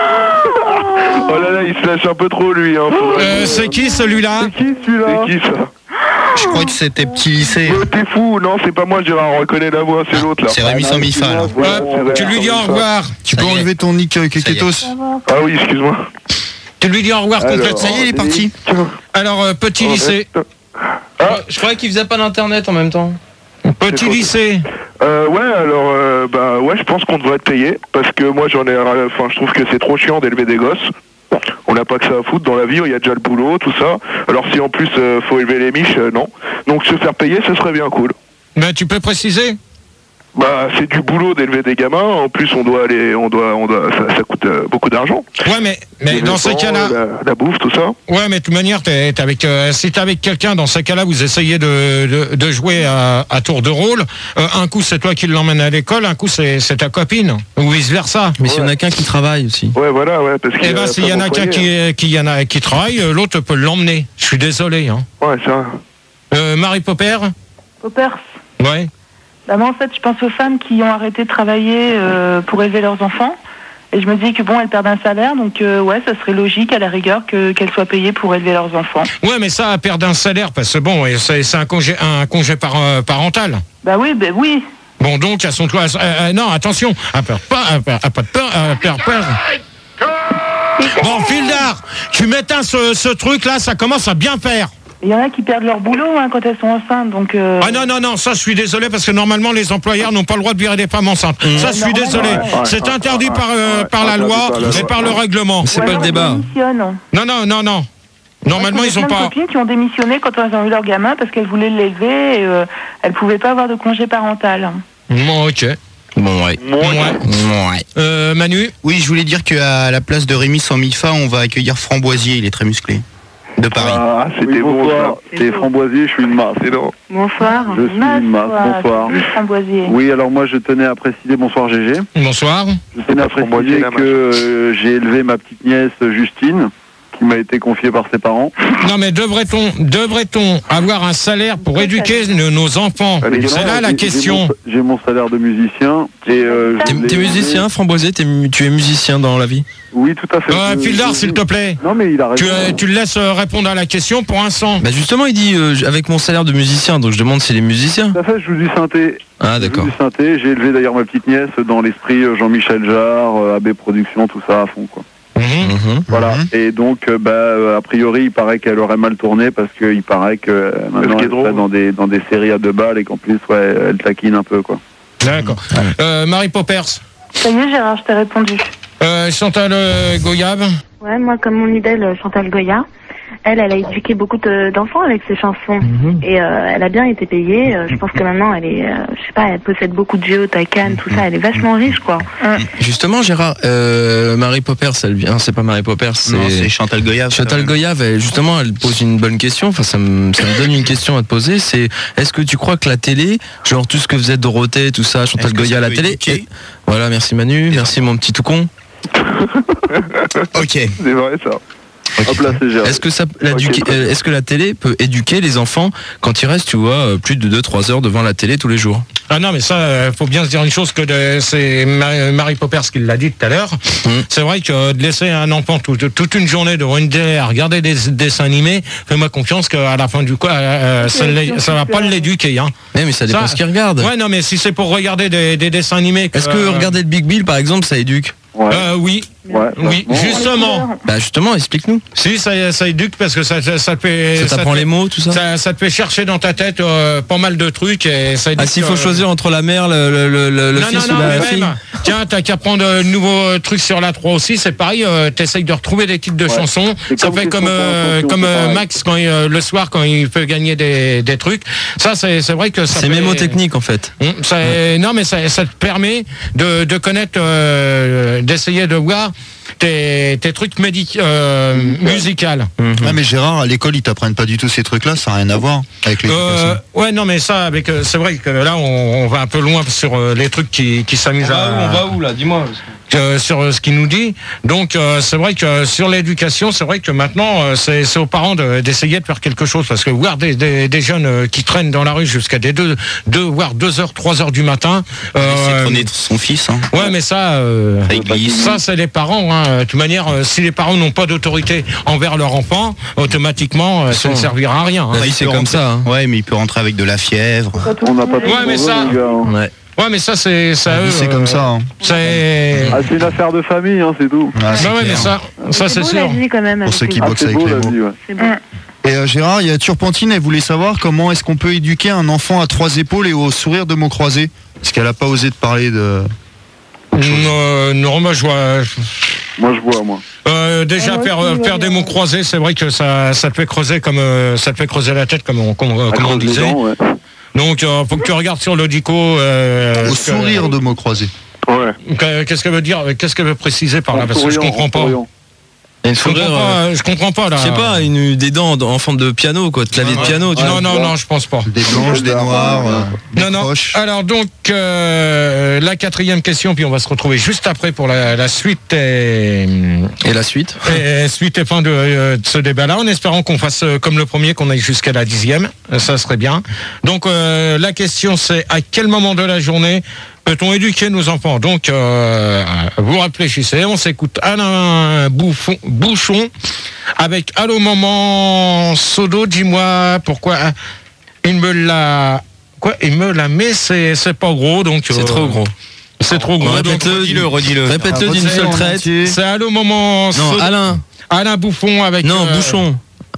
Oh là là, il se lâche un peu trop, lui. Hein. Faudrait- euh, c'est qui celui-là? C'est qui celui-là? C'est qui, ça? Je crois que c'était petit lycée. Oh, t'es fou. Non, c'est pas moi, Gérard. On reconnaît la voix, c'est l'autre, là. C'est Rémi sans Mifa, là. Hop, Ouais, tu lui dis au revoir. Tu Ça peux y est. enlever ton nick euh, Keketos? Ah oui, excuse-moi. Tu lui dis au revoir Alors, complètement. Ça y est, il est parti. Alors, euh, petit Oh, lycée. Ah. Je croyais qu'il faisait pas d'internet en même temps. Petit quoi, lycée. Euh, ouais, alors, euh, bah, ouais, je pense qu'on devrait être payé. Parce que moi, j'en ai. Enfin, je trouve que c'est trop chiant d'élever des gosses. On n'a pas que ça à foutre dans la vie, il y a déjà le boulot, tout ça. Alors, si en plus, euh, faut élever les miches, euh, non. Donc, se faire payer, ce serait bien cool. Ben, tu peux préciser? Bah, c'est du boulot d'élever des gamins. En plus, on doit aller. On doit, on doit, ça, ça coûte euh, beaucoup d'argent. Ouais, mais, mais Les dans ces vêtements, cas-là. La, la bouffe, tout ça. Ouais, mais de toute manière, t'es, t'es avec, euh, si t'es avec quelqu'un, dans ces cas-là, vous essayez de, de, de jouer à, à tour de rôle. Euh, un coup, c'est toi qui l'emmène à l'école, un coup, c'est, c'est ta copine, ou vice-versa. Mais s'il y en a qu'un qui travaille aussi. Ouais, voilà, ouais. Parce que, Eh ben, euh, s'il y en pas a mon qu'un foyer, qui, qui, y en a, qui travaille, euh, l'autre peut l'emmener. Je suis désolé, hein. hein. Ouais, c'est vrai. Euh, Marie Popper? Poppers. Ouais. Bah, moi, en fait, je pense aux femmes qui ont arrêté de travailler euh, pour élever leurs enfants. Et je me dis que bon, elles perdent un salaire, donc euh, ouais, ça serait logique à la rigueur que, qu'elles soient payées pour élever leurs enfants. Ouais, mais ça, à perdre un salaire, parce que bon, et c'est, c'est un congé, un congé par, euh, parental. Bah oui, bah oui. Bon, donc, à son toit, euh, euh, non, attention, à peur pas, à, peur- à pas de peur, à peur peur. Bon, Fildar, tu m'éteins ce, ce truc-là, ça commence à bien faire. Il y en a qui perdent leur boulot hein, quand elles sont enceintes, donc... Euh... Ah non, non, non, ça je suis désolé, parce que normalement les employeurs n'ont pas le droit de virer des femmes enceintes. Mmh. Ça je suis désolé. Ouais, c'est interdit ouais, par, euh, ouais, par la loi et par le règlement. C'est pas le débat. Non, non, non, non. Normalement, ils ont pas... Il y a plein de copines qui ont démissionné quand elles ont eu leur gamin parce qu'elles voulaient l'élever et euh, elles pouvaient pas avoir de congé parental. Bon, ok. Bon, ouais. Bon, ouais. Bon, ouais. Euh, Manu? Oui, je voulais dire qu'à la place de Rémi sans Mifa, on va accueillir Framboisier, il est très musclé. De Paris. Ah, c'était oui, bon, ça. C'est Framboisier, je suis une masse. C'est non. Bonsoir. Je suis une masse, bonsoir. Framboisier. Oui, alors moi je tenais à préciser, bonsoir G G. Bonsoir. Je tenais à préciser que euh, j'ai élevé ma petite nièce Justine, qui m'a été confiée par ses parents. Non mais devrait-on devrait-on avoir un salaire pour éduquer nos, nos enfants? C'est là la question. J'ai mon, mon salaire de musicien. Et euh, t'es, t'es musicien, Framboisier? T'es, tu es musicien dans la vie? Oui, tout à fait. Euh, Fildar, s'il te plaît. Non mais il a raison. Tu, euh, tu le laisses répondre à la question pour un cent. Bah justement, il dit euh, avec mon salaire de musicien, donc je demande s'il est musicien. Tout à fait, je joue du synthé. Ah d'accord. Je joue du synthé. J'ai élevé d'ailleurs ma petite nièce dans l'esprit Jean-Michel Jarre, A B Productions, tout ça à fond quoi. Mmh. Voilà, mmh. Et donc euh, bah, euh, a priori il paraît qu'elle aurait mal tourné parce qu'il paraît que euh, maintenant elle serait dans des, dans des séries à deux balles et qu'en plus ouais, elle taquine un peu quoi. D'accord. Euh, Marie Poppers. Ça y est Gérard, je t'ai répondu. Euh, Chantal euh, Goyave. Ouais, moi comme mon idole Chantal Goya, elle, elle a éduqué beaucoup de, d'enfants avec ses chansons. Mmh. Et euh, elle a bien été payée. Euh, je pense que maintenant, elle est, euh, je sais pas, elle possède beaucoup de géos, Taycan, tout ça. Elle est vachement riche, quoi. Mmh. Justement, Gérard, euh, Marie Poppers, elle vient, c'est pas Marie Poppers, c'est, non, c'est Chantal Goyave. Chantal Goyave, elle, justement, elle pose une bonne question. Enfin, ça me, ça me donne une question à te poser. C'est, est-ce que tu crois que la télé, genre tout ce que faisait Dorothée, tout ça, Chantal Goya à la télé, et, voilà, merci Manu, et merci mon petit tout con. Ok. C'est vrai ça. Okay. Hop là, c'est est-ce que ça, okay, est-ce que la télé peut éduquer les enfants quand ils restent, tu vois, plus de deux trois heures devant la télé tous les jours? Ah non, mais ça, euh, faut bien se dire une chose que de, c'est Marie, Marie Poppers qui l'a dit tout à l'heure. Mmh. C'est vrai que de laisser un enfant tout, toute une journée devant une télé à regarder des, des dessins animés, fais-moi confiance qu'à la fin du coup, euh, ça, ça va pas l'éduquer, hein. Mais, mais ça dépend ce qu'il regarde. Ouais, non, mais si c'est pour regarder des, des dessins animés. Que, est-ce que euh, regarder le Big Bill, par exemple, ça éduque? Ouais. Euh, oui, ouais, oui, bon, justement. Ouais. Bah justement, explique-nous. Si ça, ça éduque parce que ça, ça, ça te fait. Ça t'apprend ça te, les mots, tout ça. Ça, ça te fait chercher dans ta tête euh, pas mal de trucs et ça. Ah, s'il faut euh... choisir entre la mère, le, le, le, le non, fils non, ou non, la mais fille. Même, tiens, t'as qu'à prendre de nouveaux trucs sur la trois aussi. C'est pareil. Euh, t'essayes de retrouver des titres de ouais. chansons. Ça comme fait comme euh, comme euh, Max quand il, euh, le soir quand il peut gagner des, des trucs. Ça, c'est c'est vrai que ça. C'est fait... mémotechnique en fait. Ça, ouais. Non, mais ça, ça te permet de de connaître, euh, d'essayer de voir. Tes, tes trucs médic euh, musicales. Mmh. Ah mais Gérard, à l'école ils t'apprennent pas du tout ces trucs-là, ça n'a rien à voir avec l'éducation. Euh, ouais non mais ça avec euh, c'est vrai que là on, on va un peu loin sur euh, les trucs qui, qui s'amusent on à. Va où, on va où là, dis-moi. Euh, sur euh, ce qu'il nous dit. Donc euh, c'est vrai que sur l'éducation, c'est vrai que maintenant euh, c'est, c'est aux parents de, d'essayer de faire quelque chose parce que voir des, des, des jeunes euh, qui traînent dans la rue jusqu'à des deux, deux voire deux heures, trois heures du matin. Euh, c'est trôner son fils. Hein. Ouais mais ça, euh, ça c'est les parents. Hein. De toute manière, euh, si les parents n'ont pas d'autorité envers leur enfant, automatiquement euh, ça ne servira à rien. Hein. La vie c'est comme rentrer. Ça. Hein. Ouais mais il peut rentrer avec de la fièvre. On n'a pas. Ouais mais ça. Ouais. Ouais mais ça c'est ça eux, c'est comme ça hein. C'est ah, c'est une affaire de famille hein, c'est tout. Ah, c'est bah ouais mais ça ça c'est, c'est sûr. La vie, quand même, pour ceux qui boxent ah, avec beau, les la mots. vie, ouais. C'est bon. Et euh, Gérard, il y a Turpentine, elle voulait savoir comment est-ce qu'on peut éduquer un enfant à trois épaules et au sourire de mots croisés, parce qu'elle a pas osé te parler de. Non, non moi je vois. Moi je vois moi. Euh, déjà ah, faire aussi, faire ouais, des ouais. mots croisés, c'est vrai que ça ça te fait creuser comme euh, ça te fait creuser la tête comme on comme, comme on disait. Dents, ouais. Donc euh, faut que tu regardes sur l'Audico. Euh, au sourire que, de mots croisés. Ouais. Qu'est-ce qu'elle veut dire? Qu'est-ce qu'elle veut préciser par là? Parce que je comprends pas. Une je, comprends pas euh, je comprends pas là. Je sais pas, une, des dents en forme de piano, quoi, de clavier ouais, de piano. Tu non, vois. non, non, je pense pas. Des blanches, des noires, euh, des non, non. croches. Alors donc euh, la quatrième question, puis on va se retrouver juste après pour la, la suite et, et la suite. Et suite et fin de, euh, de ce débat-là, en espérant qu'on fasse euh, comme le premier, qu'on aille jusqu'à la dixième, ça serait bien. Donc euh, la question c'est à quel moment de la journée peut-on éduquer nos enfants? Donc, euh, vous réfléchissez, on s'écoute Alain Bouffon, Bouchon avec Allô maman Sodo, dis-moi pourquoi il me l'a... Quoi? Il me l'a mis, c'est, c'est pas gros, donc... C'est euh, trop gros. C'est trop gros. Répète-le, redis-le, redis-le. Répète-le d'une seule traite. C'est Allô maman Sodo. Non, Alain. Alain Bouffon avec... Non, euh, Bouchon.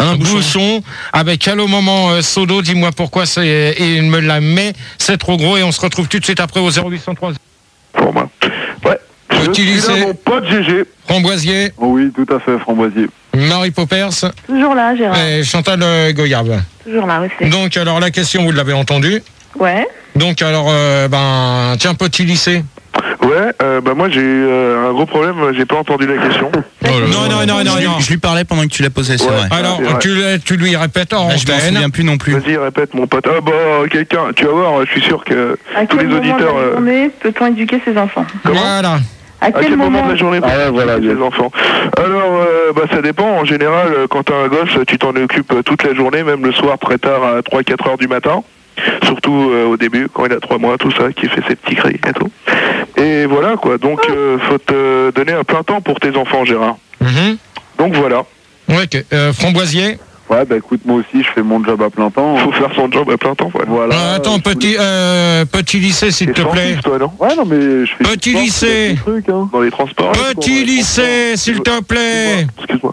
un bouchon avec quel au moment euh, Sodo, dis-moi pourquoi c'est, et il me la met, c'est trop gros et on se retrouve tout de suite après au zéro huit cent trois. Pour moi. Ouais. Utiliser mon pote G G. Framboisier. Oh oui, tout à fait, Framboisier. Marie Poppers. Toujours là, Gérard. Et Chantal euh, Goyave. Toujours là aussi. Donc alors la question, vous l'avez entendue. Ouais. Donc alors, euh, ben, tiens, petit lycée. Ouais, euh, bah moi j'ai euh, un gros problème, j'ai pas entendu la question. Oh non, non, non, non, je, non. Je lui parlais pendant que tu la posais, c'est Ouais. vrai. Alors, c'est vrai. tu, tu lui répètes en Là, je m'en antenne. souviens plus non plus. Vas-y, répète mon pote. Ah bah quelqu'un, tu vas voir, je suis sûr que À tous quel les moment auditeurs... de la euh, journée peut-on éduquer ses enfants? Comment Voilà. À À quel moment de la journée Ah ouais, voilà, les enfants? Alors, euh, bah ça dépend. En général, euh, quand t'as un gosse, tu t'en occupes euh, toute la journée, même le soir très tard à trois quatre heures du matin. Surtout euh, au début, quand il a trois mois, tout ça, qui fait ses petits cris et tout. Et voilà quoi. Donc, euh, faut te donner un plein temps pour tes enfants, Gérard. Mhm. Donc voilà. Ouais, ok. Euh, Framboisier. Ouais, bah écoute, moi aussi, je fais mon job à plein temps. Faut faire son job à plein temps. Voilà. Voilà. Euh, attends, euh, je petit, euh, petit lycée, s'il T'es te plaît. sportif, toi, non? voulais- Ouais, non, mais je fais... Petit du sport, lycée. je fais des trucs, hein. Dans les transports. Petit lycée, s'il te plaît. Excuse-moi.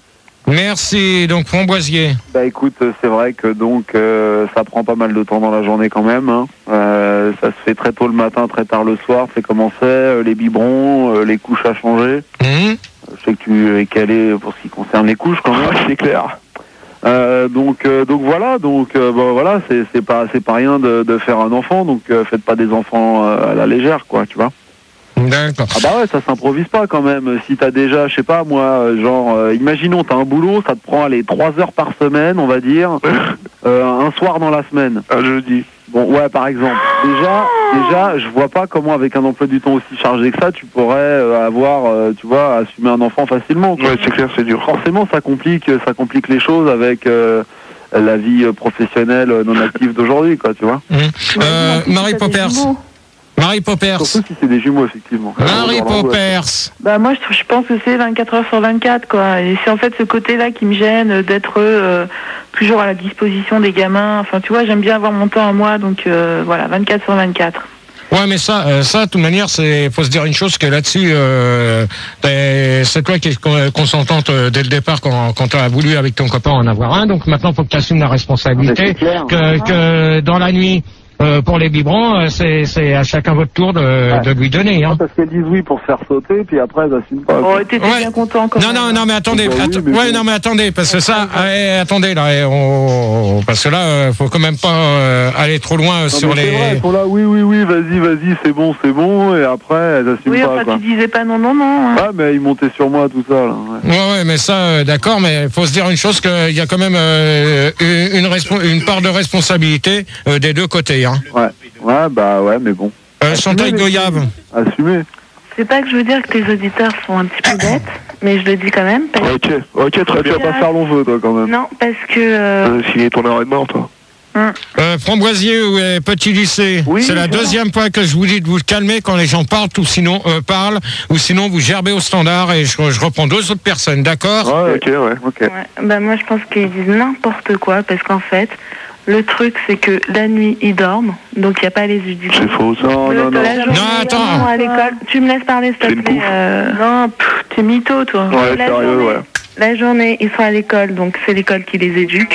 Merci. Donc Framboisier. Bah écoute, euh, c'est vrai que donc euh, ça prend pas mal de temps dans la journée quand même. Hein. Euh, ça se fait très tôt le matin, très tard le soir. C'est comment c'est, euh, les biberons, euh, les couches à changer. Mhm. Je sais que tu es calé pour ce qui concerne les couches quand même. Ouais, c'est clair. Euh, donc euh, donc voilà, donc euh, bah, voilà, c'est c'est pas c'est pas rien de, de faire un enfant. Donc euh, faites pas des enfants euh, à la légère, quoi, tu vois. D'accord. Ah bah ouais, ça s'improvise pas quand même. Si t'as déjà, je sais pas moi, euh, genre, euh, imaginons t'as un boulot, ça te prend allez trois heures par semaine, on va dire, euh, un soir dans la semaine. Un jeudi. Bon, ouais, par exemple. Déjà, déjà, je vois pas comment avec un emploi du temps aussi chargé que ça, tu pourrais euh, avoir, euh, tu vois, assumer un enfant facilement, quoi. Ouais, c'est clair, c'est dur. Forcément, ça complique, ça complique les choses avec euh, la vie euh, professionnelle euh, non active d'aujourd'hui, quoi, tu vois. Mhm. Euh, Marie T'as des Poppers. jumeaux. Marie Poppers. Surtout si c'est des jumeaux, effectivement. Marie Dans l'angoisse. Poppers. Bah moi je, je pense que c'est vingt-quatre heures sur vingt-quatre quoi. Et c'est en fait ce côté-là qui me gêne euh, d'être euh, toujours à la disposition des gamins. Enfin tu vois, j'aime bien avoir mon temps à moi, donc euh, voilà, vingt-quatre sur vingt-quatre. Ouais, mais ça, euh, ça, de toute manière, c'est, faut se dire une chose que là-dessus, euh, t'es- c'est toi qui es con- consentante euh, dès le départ quand, quand tu as voulu avec ton copain en avoir un. Donc maintenant, faut que tu assumes la responsabilité. C'est clair. Que, que dans la nuit, euh, pour les biberons, euh, c'est, c'est à chacun votre tour de, Ouais. de lui donner. Hein. Parce qu'elles disent oui pour se faire sauter, puis après elles assument pas. Oh, t'étais Ouais. bien content quand Non, même. non, non, mais attendez, Bah oui, atte- mais ouais, bon. non, mais attendez, parce que ça, eh, attendez là, eh, on, parce que là, euh, faut quand même pas euh, aller trop loin euh, Non, sur mais c'est les. vrai, elles sont là, oui, oui, oui, vas-y, vas-y, c'est bon, c'est bon, et après elles assument Oui, pas, enfin quoi. tu disais pas non, non, non. hein. Ah, mais ils montaient sur moi, tout ça, là. Ouais. Ouais, ouais, mais ça, euh, d'accord, mais il faut se dire une chose, qu'il y a quand même euh, une, une, respo- une part de responsabilité euh, des deux côtés. Hein. Ouais, ouais, bah ouais, mais bon. Euh, Chantal Assumez, les Goyave. filles. Assumez. C'est pas que je veux dire que tes auditeurs sont un petit peu bêtes, mais je le dis quand même. Parce... Ok, ok, très Tu bien. vas pas faire long feu, toi, quand même. Non, parce que... euh, Euh, S'il est ton arrêt de mort, toi. Euh, Framboisier ou euh, Petit Lycée, Oui, c'est la voilà. deuxième fois que je vous dis de vous calmer quand les gens parlent, ou sinon euh, parlent, ou sinon vous gerbez au standard et je, je reprends deux autres personnes, d'accord? Ouais, ok, ouais. Ok. Ouais, bah moi je pense qu'ils disent n'importe quoi parce qu'en fait le truc c'est que la nuit ils dorment donc il n'y a pas les éducateurs. C'est faux, ça. Non, non, non. La journée, Non, attends. ils sont à l'école. Tu me laisses parler C'est s'il te une plaît. bouffe. euh, Non, pff, t'es mytho toi. Ouais, la, sérieux, journée, ouais. la journée ils sont à l'école donc c'est l'école qui les éduque.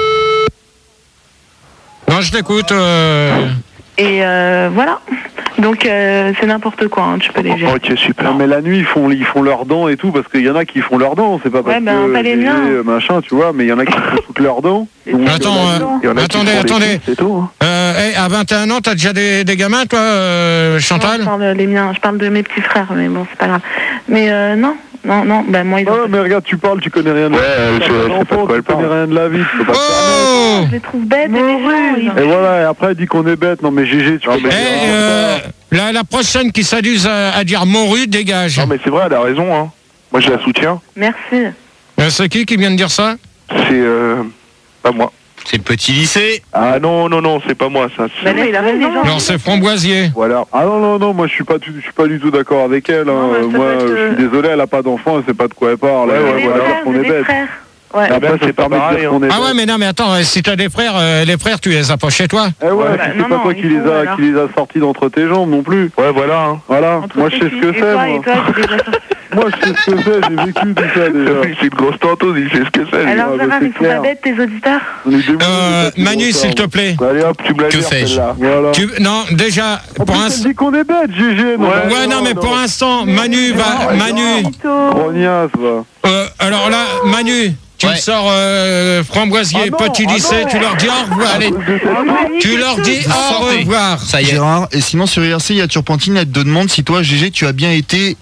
Non, je t'écoute. Euh... Et euh, voilà. Donc euh, c'est n'importe quoi, hein, tu peux les gérer. Ok, super. Non, mais la nuit, ils font, ils font leurs dents et tout, parce qu'il y en a qui font leurs dents, c'est pas parce Ouais, ben, que pas les G G, miens. euh, machin, tu vois, mais il y en a qui font toutes leurs dents. Donc, Attends, euh, euh, Il y en a qui attendez, font des attendez. cuisses, c'est tout. hein. Euh, hey, à vingt et un ans, t'as déjà des, des gamins, toi, euh, Non, je Chantal? parle les miens, je parle de mes petits frères, mais bon c'est pas grave. Mais euh, non, non, non, bah moi ils ont. Ah, mais regarde, tu parles, tu connais rien de Ouais, la vie. je- T'as je pas sais pas de d'enfant, quoi elle tu connais parle. rien de la vie, tu peux pas te Oh! Je les trouve bêtes, les gens. permettre. Et voilà, et après, elle dit qu'on est bête. Non, mais G G, tu Non, peux mais- pas Eh, dire, euh, la, la prochaine qui s'amuse à, à dire morue, dégage. Non, mais c'est vrai, elle a raison, hein. Moi, je la soutiens. Merci. Euh, c'est qui qui vient de dire ça? C'est, euh, pas moi. C'est le Petit Lycée. Ah non, non, non, c'est pas moi, ça. c'est- Bah, là, il a raison. Non, c'est Framboisier. Voilà. Ah non, non, non, moi je suis pas, du- je suis pas du tout d'accord avec elle. Hein. Non, bah, ça moi, peut être, je euh, suis désolé, elle a pas d'enfant, elle sait pas de quoi elle parle. Ouais, Elle ouais, va J'ai dire des voilà. frères, qu'on j'ai est des bête. frères. Ouais. Et après, c'est c'est pas pas pareil, dire qu'on est Ah ouais, bête. mais non, mais attends, euh, si t'as des frères, euh, les frères, tu les as pas chez toi. Eh ouais, Ouais, puis bah, c'est non, pas non, toi il qui les faut, a, alors. qui les a sortis d'entre tes jambes non plus. Ouais, voilà, hein. Voilà. Entre moi tes je sais ce filles que et c'est. toi, Moi. et toi, j'ai déjà sorti. Moi, je sais ce que c'est, j'ai vécu tout ça déjà. C'est une grosse tantouse, il sait ce que c'est. Alors, Gérard, ils sont pas bêtes, tes auditeurs. Euh, Manu, s'il te plaît. Allez hop, tu me la Que gères, fais-je celle-là. Voilà. Tu... Non, déjà, En pour plus, un... elle dit qu'on est bête, G G. Ouais, ouais, non, mais pour l'instant, Manu va... Manu, Grognasse, va. euh, alors là, Manu, tu Ouais. me sors euh, Framboisier, Ah non, Petit ah lycée, non. tu leur dis au revoir. Allez, tu leur dis au sortez. revoir. Ça y est. Gérard, et sinon sur I R C, il y a Turpentine, elle te demande si toi, G G, tu as bien été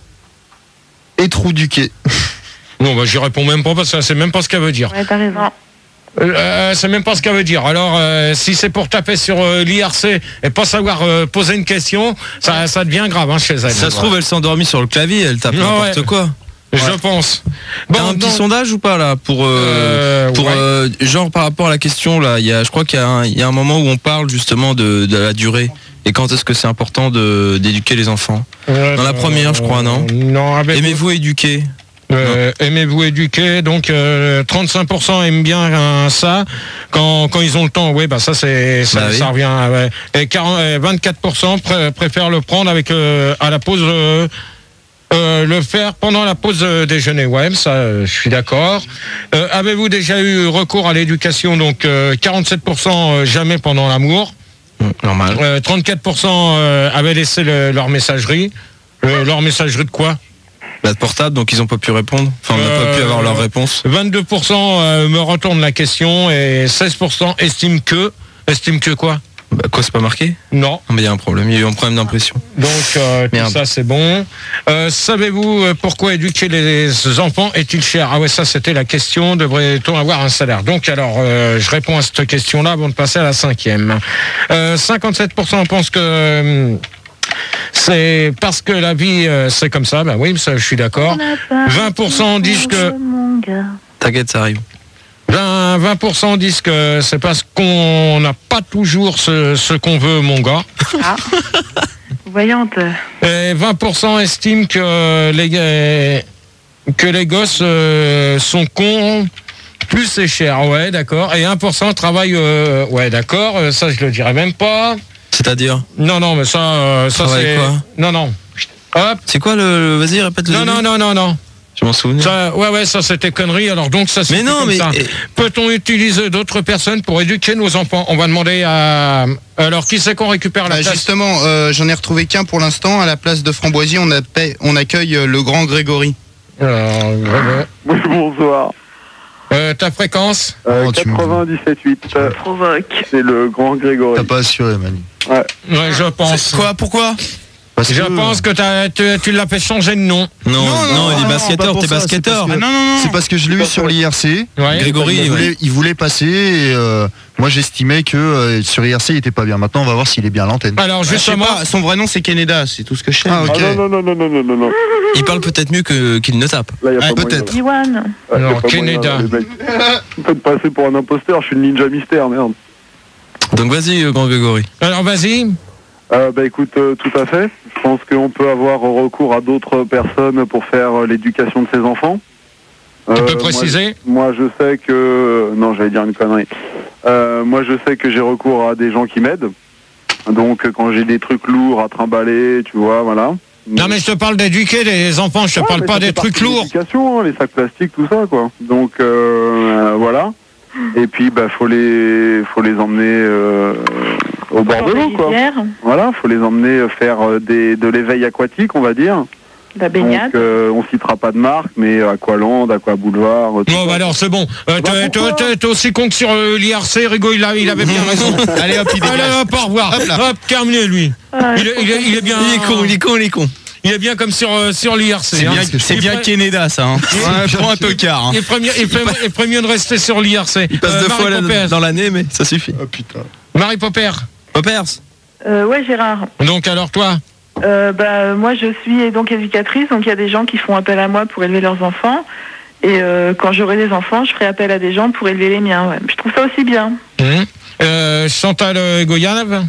étrouduqué. Non, bah, j'y réponds même pas parce que c'est même pas ce qu'elle veut dire. Ouais, t'as raison. Euh, euh, c'est même pas ce qu'elle veut dire. Alors, euh, si c'est pour taper sur euh, l'I R C et pas savoir euh, poser une question, ça, ça devient grave hein, chez elle. Ça se trouve, elle s'est endormie sur le clavier, elle tape Ouais, n'importe ouais. quoi. Je pense. T'as un petit donc- sondage ou pas là pour euh, Euh, pour ouais. euh, genre par rapport à la question là, il y a, je crois qu'il y a un, il y a un moment où on parle justement de, de la durée et quand est-ce que c'est important de d'éduquer les enfants. Euh, Dans la première, je crois, non Non, avec Aimez-vous éduquer? Euh, aimez-vous éduquer, donc euh, trente-cinq pour cent aiment bien euh, ça quand, quand ils ont le temps. Oui, bah ça c'est ça, Bah oui. ça revient. Ouais. Et quarante, euh, vingt-quatre pour cent pré- préfèrent le prendre avec euh, à la pause. Euh, euh, le faire pendant la pause euh, déjeuner. Ouais, ça, euh, je suis d'accord. Euh, avez-vous déjà eu recours à l'éducation? Donc euh, quarante-sept pour cent euh, jamais pendant l'amour. Normal. Euh, trente-quatre pour cent euh, avaient laissé le- leur messagerie. Euh, leur messagerie de quoi? Bah, de portable, donc ils ont pas pu répondre. Enfin, on n'a pas pu Euh, avoir leur réponse. vingt-deux pour cent euh, me retournent la question et seize pour cent estiment que. Estiment que quoi? Bah, quoi, c'est pas marqué? Non. Ah, mais il y a un problème, il y a eu un problème d'impression. Donc euh, tout Merde. ça c'est bon. Euh, savez-vous euh, pourquoi éduquer les enfants est-il cher? Ah ouais, ça c'était la question. Devrait-on avoir un salaire? Donc alors euh, je réponds à cette question-là avant de passer à la cinquième. Euh, cinquante-sept pour cent pensent que euh, c'est parce que la vie euh, c'est comme ça. Ben oui, ça je suis d'accord. vingt pour cent disent que T'inquiète, ça arrive. vingt, vingt pour cent disent que c'est parce qu'on n'a pas toujours ce, ce qu'on veut, mon gars. Ah. Voyante. Et vingt pour cent estiment que les, que les gosses euh, sont cons, plus c'est cher. Ouais, d'accord. Et un pour cent travaillent... euh, ouais, d'accord. euh, Ça, je le dirais même pas. C'est-à-dire? Non, non, mais ça, euh, ça Travaille c'est... quoi? Non, non. Hop. C'est quoi le, le- vas-y, répète le Non, début. non, non, non, non. Je m'en souviens. Ça, ouais, ouais, ça c'était connerie. Alors donc ça. Mais c'était non, comme mais- ça. et- Peut-on utiliser d'autres personnes pour éduquer nos enfants? On va demander à. Alors qui c'est qu'on récupère la Bah, place? justement, euh, j'en ai retrouvé qu'un pour l'instant. À la place de Framboisier, on, appelle- on accueille euh, le grand Grégory. Alors, Grégory. Oui, bonsoir. Euh, ta fréquence? Euh, Oh, tu me- quatre-vingt-dix-sept huit. euh, Provoque. C'est le grand Grégory. T'as pas assuré, Manu. Ouais, je pense. Quoi? Pourquoi? Parce Je que- pense que t'as- tu, tu l'as fait changer de nom. Non, non, Non, non, il non, est non, basketteur, pas pour t'es ça, basketteur. c'est parce que- Ah non, non, non. C'est parce que je l'ai eu sur l'I R C. Ouais. Grégory, Il ouais. voulait, il voulait passer et euh, moi j'estimais que euh, sur I R C il était pas bien. Maintenant on va voir s'il est bien à l'antenne. Alors Je sais justement, pas, son vrai nom c'est Canada, c'est tout ce que je sais. Ah, ok. Ah non, non, non, non, non, non, non. Il parle peut-être mieux que qu'il ne tape. Là, y a Ah, pas peut-être. moyen. Diwan. Ouais, y a Non, pas moyen, Canada. les mecs. Vous faites passer pour un imposteur, je suis le ninja mystère, merde. Donc vas-y, euh, grand Grégory. alors vas-y. Euh, bah écoute, euh, tout à fait. Je pense qu'on peut avoir recours à d'autres personnes pour faire euh, l'éducation de ses enfants. Tu Euh, peux moi, préciser? Moi, je sais que... Non, j'allais dire une connerie. Euh, moi, je sais que j'ai recours à des gens qui m'aident. Donc, euh, quand j'ai des trucs lourds à trimballer, tu vois, voilà. Non mais je te parle d'éduquer les enfants, je te Ouais, parle mais pas ça des fait trucs partie de lourds. l'éducation, hein, les sacs plastiques, tout ça, quoi. Donc, euh, euh, voilà. Et puis, bah, faut les, faut les emmener euh, au bord de l'eau, quoi. Rivière, Voilà, faut les emmener faire euh, des, de l'éveil aquatique, on va dire. la baignade. Donc, euh, on citera pas de marque, mais Aqualand, Aqua Boulevard. tout Bon ça. bah alors c'est bon. Euh, Bah, t'es- pourquoi t'es t'es aussi con que sur euh, l'I R C, Rigo il, a- il avait bien raison. Allez hop, il Allez dégage. hop, au revoir. Hop là. Hop, terminé lui. Ah, Il est, il est- il est bien. Il est con, il est con, il est con. Il est bien comme sur, euh, sur l'I R C. C'est hein. bien, Il c'est bien ferait- Canada ça. Hein. Ouais, prends un tocard. Hein. Il ferait mieux, il ferait- il ferait mieux de rester sur l'I R C. Il passe Euh, deux fois Marie la- Popper. dans l'année, mais ça suffit. Oh putain. Marie Popper. Poppers. Euh, ouais, Gérard. Donc alors toi? Euh, bah, moi, je suis donc éducatrice, donc il y a des gens qui font appel à moi pour élever leurs enfants. Et euh, quand j'aurai des enfants, je ferai appel à des gens pour élever les miens. Ouais. Je trouve ça aussi bien. Hum. Euh, Chantal euh, Goyave.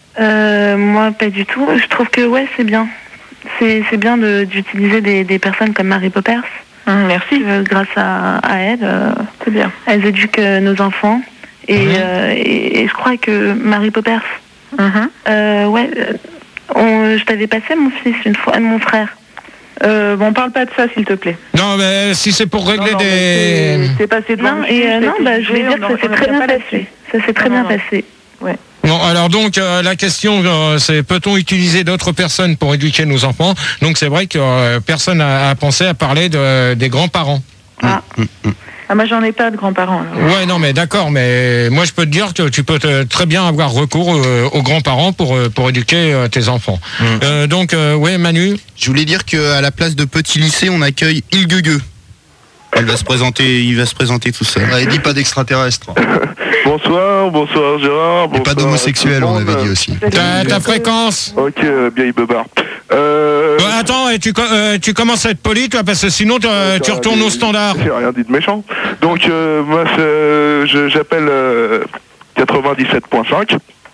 Euh, moi, pas du tout. Je trouve que ouais, c'est bien. C'est c'est bien de- d'utiliser des, des personnes comme Marie Poppers. merci. Euh, grâce à, à elles, euh, c'est bien. Elles éduquent euh, nos enfants. Et, Mhm. euh, et, et je crois que Marie Poppers, euh, ouais, euh, on- je t'avais passé mon fils une fois, mon frère. Euh, bon, parle pas de ça, s'il te plaît. Non, mais si c'est pour régler non, non, des... C'est passé devant Non, le et juge, euh, ça non, a été bah, je voulais jugé, dire on que en- ça s'est on en très revient bien pas passé. là-dessus. Ça s'est très Non, bien non, non. passé. Ouais. Bon, alors donc, euh, la question, euh, c'est peut-on utiliser d'autres personnes pour éduquer nos enfants? Donc c'est vrai que euh, personne n'a a pensé à parler de, des grands-parents. Ah. Ah, moi, j'en ai pas de grands-parents. alors. Ouais, non, mais d'accord, mais moi je peux te dire que tu peux te- très bien avoir recours euh, aux grands-parents pour, euh, pour éduquer euh, tes enfants. Mm. Euh, donc, euh, ouais, Manu. Je voulais dire qu'à la place de Petit Lycée, on accueille Ilgugue. Elle va se présenter, il va se présenter tout seul. Ouais, il dit pas d'extraterrestre. Bonsoir, bonsoir Gérard. Et Bonsoir pas d'homosexuel, à tout on le monde. avait dit aussi. Ta, ta fréquence. Ok, euh, bien, il beubard. Euh... Euh, attends, et tu, co- euh, tu commences à être poli, toi, parce que sinon tu, euh, tu retournes au standard. J'ai rien dit de méchant. Donc, euh, moi, c'est- je- j'appelle euh, quatre-vingt-dix-sept virgule cinq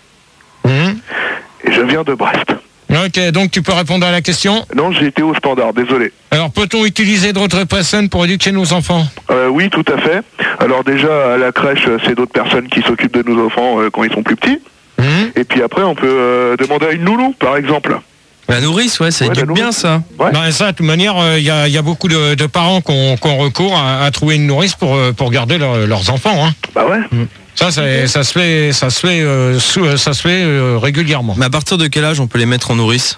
Mhm. et je viens de Brest. Ok, donc tu peux répondre à la question. Non, j'ai été au standard, désolé. Alors, peut-on utiliser d'autres personnes pour éduquer nos enfants? Euh, oui, tout à fait. Alors déjà, à la crèche, c'est d'autres personnes qui s'occupent de nos enfants euh, quand ils sont plus petits. Mhm. Et puis après, on peut euh, demander à une nounou, par exemple. La nourrice, ouais, ça Ouais, éduque la bien ça. Ouais. Ben, ça, de toute manière, il y, a, y a beaucoup de, de parents qui ont, qui ont recours à, à trouver une nourrice pour, euh, pour garder leur- leurs enfants. Hein. Bah ouais. Ça, ça, ça se fait, ça se fait, euh, sous- ça se fait euh, régulièrement. Mais à partir de quel âge on peut les mettre en nourrice?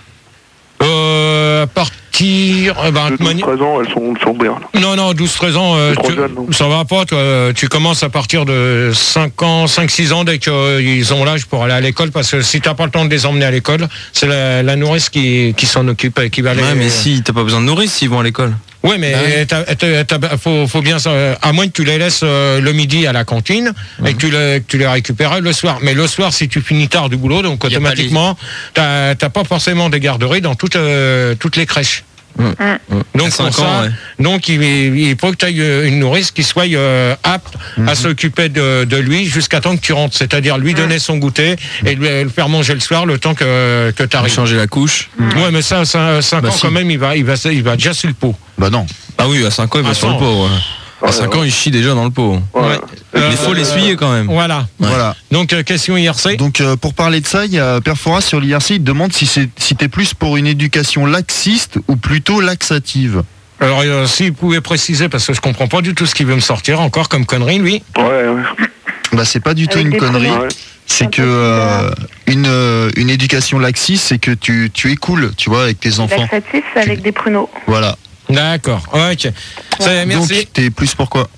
Euh, à partir... euh, ben, de De toute manière- douze treize ans, elles sont, elles sont bien. là. Non, non, douze treize ans, euh, C'est trop tu- jeune, non ça va pas, toi, euh, tu commences à partir de cinq ans, cinq six ans dès qu'ils ont l'âge pour aller à l'école, parce que si t'as pas le temps de les emmener à l'école, c'est la, la nourrice qui, qui s'en occupe, et qui va les... Ouais, mais si, t'as pas besoin de nourrice s'ils vont à l'école. Ouais, mais Bah ouais. t'as- t'as- t'as- faut, faut bien, euh, à moins que tu les laisses euh, le midi à la cantine et que tu, les, que tu les récupères le soir. Mais le soir, si tu finis tard du boulot, donc Y a pas automatiquement, t'as t'as pas forcément des garderies dans toutes, euh, toutes les crèches. Mmh. Donc, À cinq pour ça, ans, ouais. donc il, il faut que tu aies une nourrice qui soit euh, apte à s'occuper de, de lui jusqu'à temps que tu rentres. C'est-à-dire lui donner son goûter et lui, le faire manger le soir le temps que, que tu Pour arrives. changer la couche. Ouais, mais ça, ça cinq Bah, ans si. quand même, il va, il, va, il va déjà sur le pot. Bah non. Ah oui, à cinq ans, il va sur le Attends. pot. Ouais. À Ouais, cinq ouais. ans, il chie déjà dans le pot. Ouais. Ouais. Mais Euh, il faut l'essuyer quand même. Voilà. Ouais. Voilà. Donc, euh, question I R C. Donc euh, pour parler de ça, il y a Perfora sur l'I R C, il te demande si c'est si t'es plus pour une éducation laxiste ou plutôt laxative. Alors, euh, s'il pouvait préciser, parce que je comprends pas du tout ce qu'il veut me sortir encore comme connerie, lui. Ouais, ouais. Bah c'est pas du tout Avec une des connerie. prénoms. Ouais. C'est que euh, une euh, une éducation laxiste, c'est que tu tu écoules, tu vois, avec tes enfants. Laxatif, c'est avec des pruneaux. Voilà. D'accord. Ok. C'est- merci. Donc t'es plus pour quoi?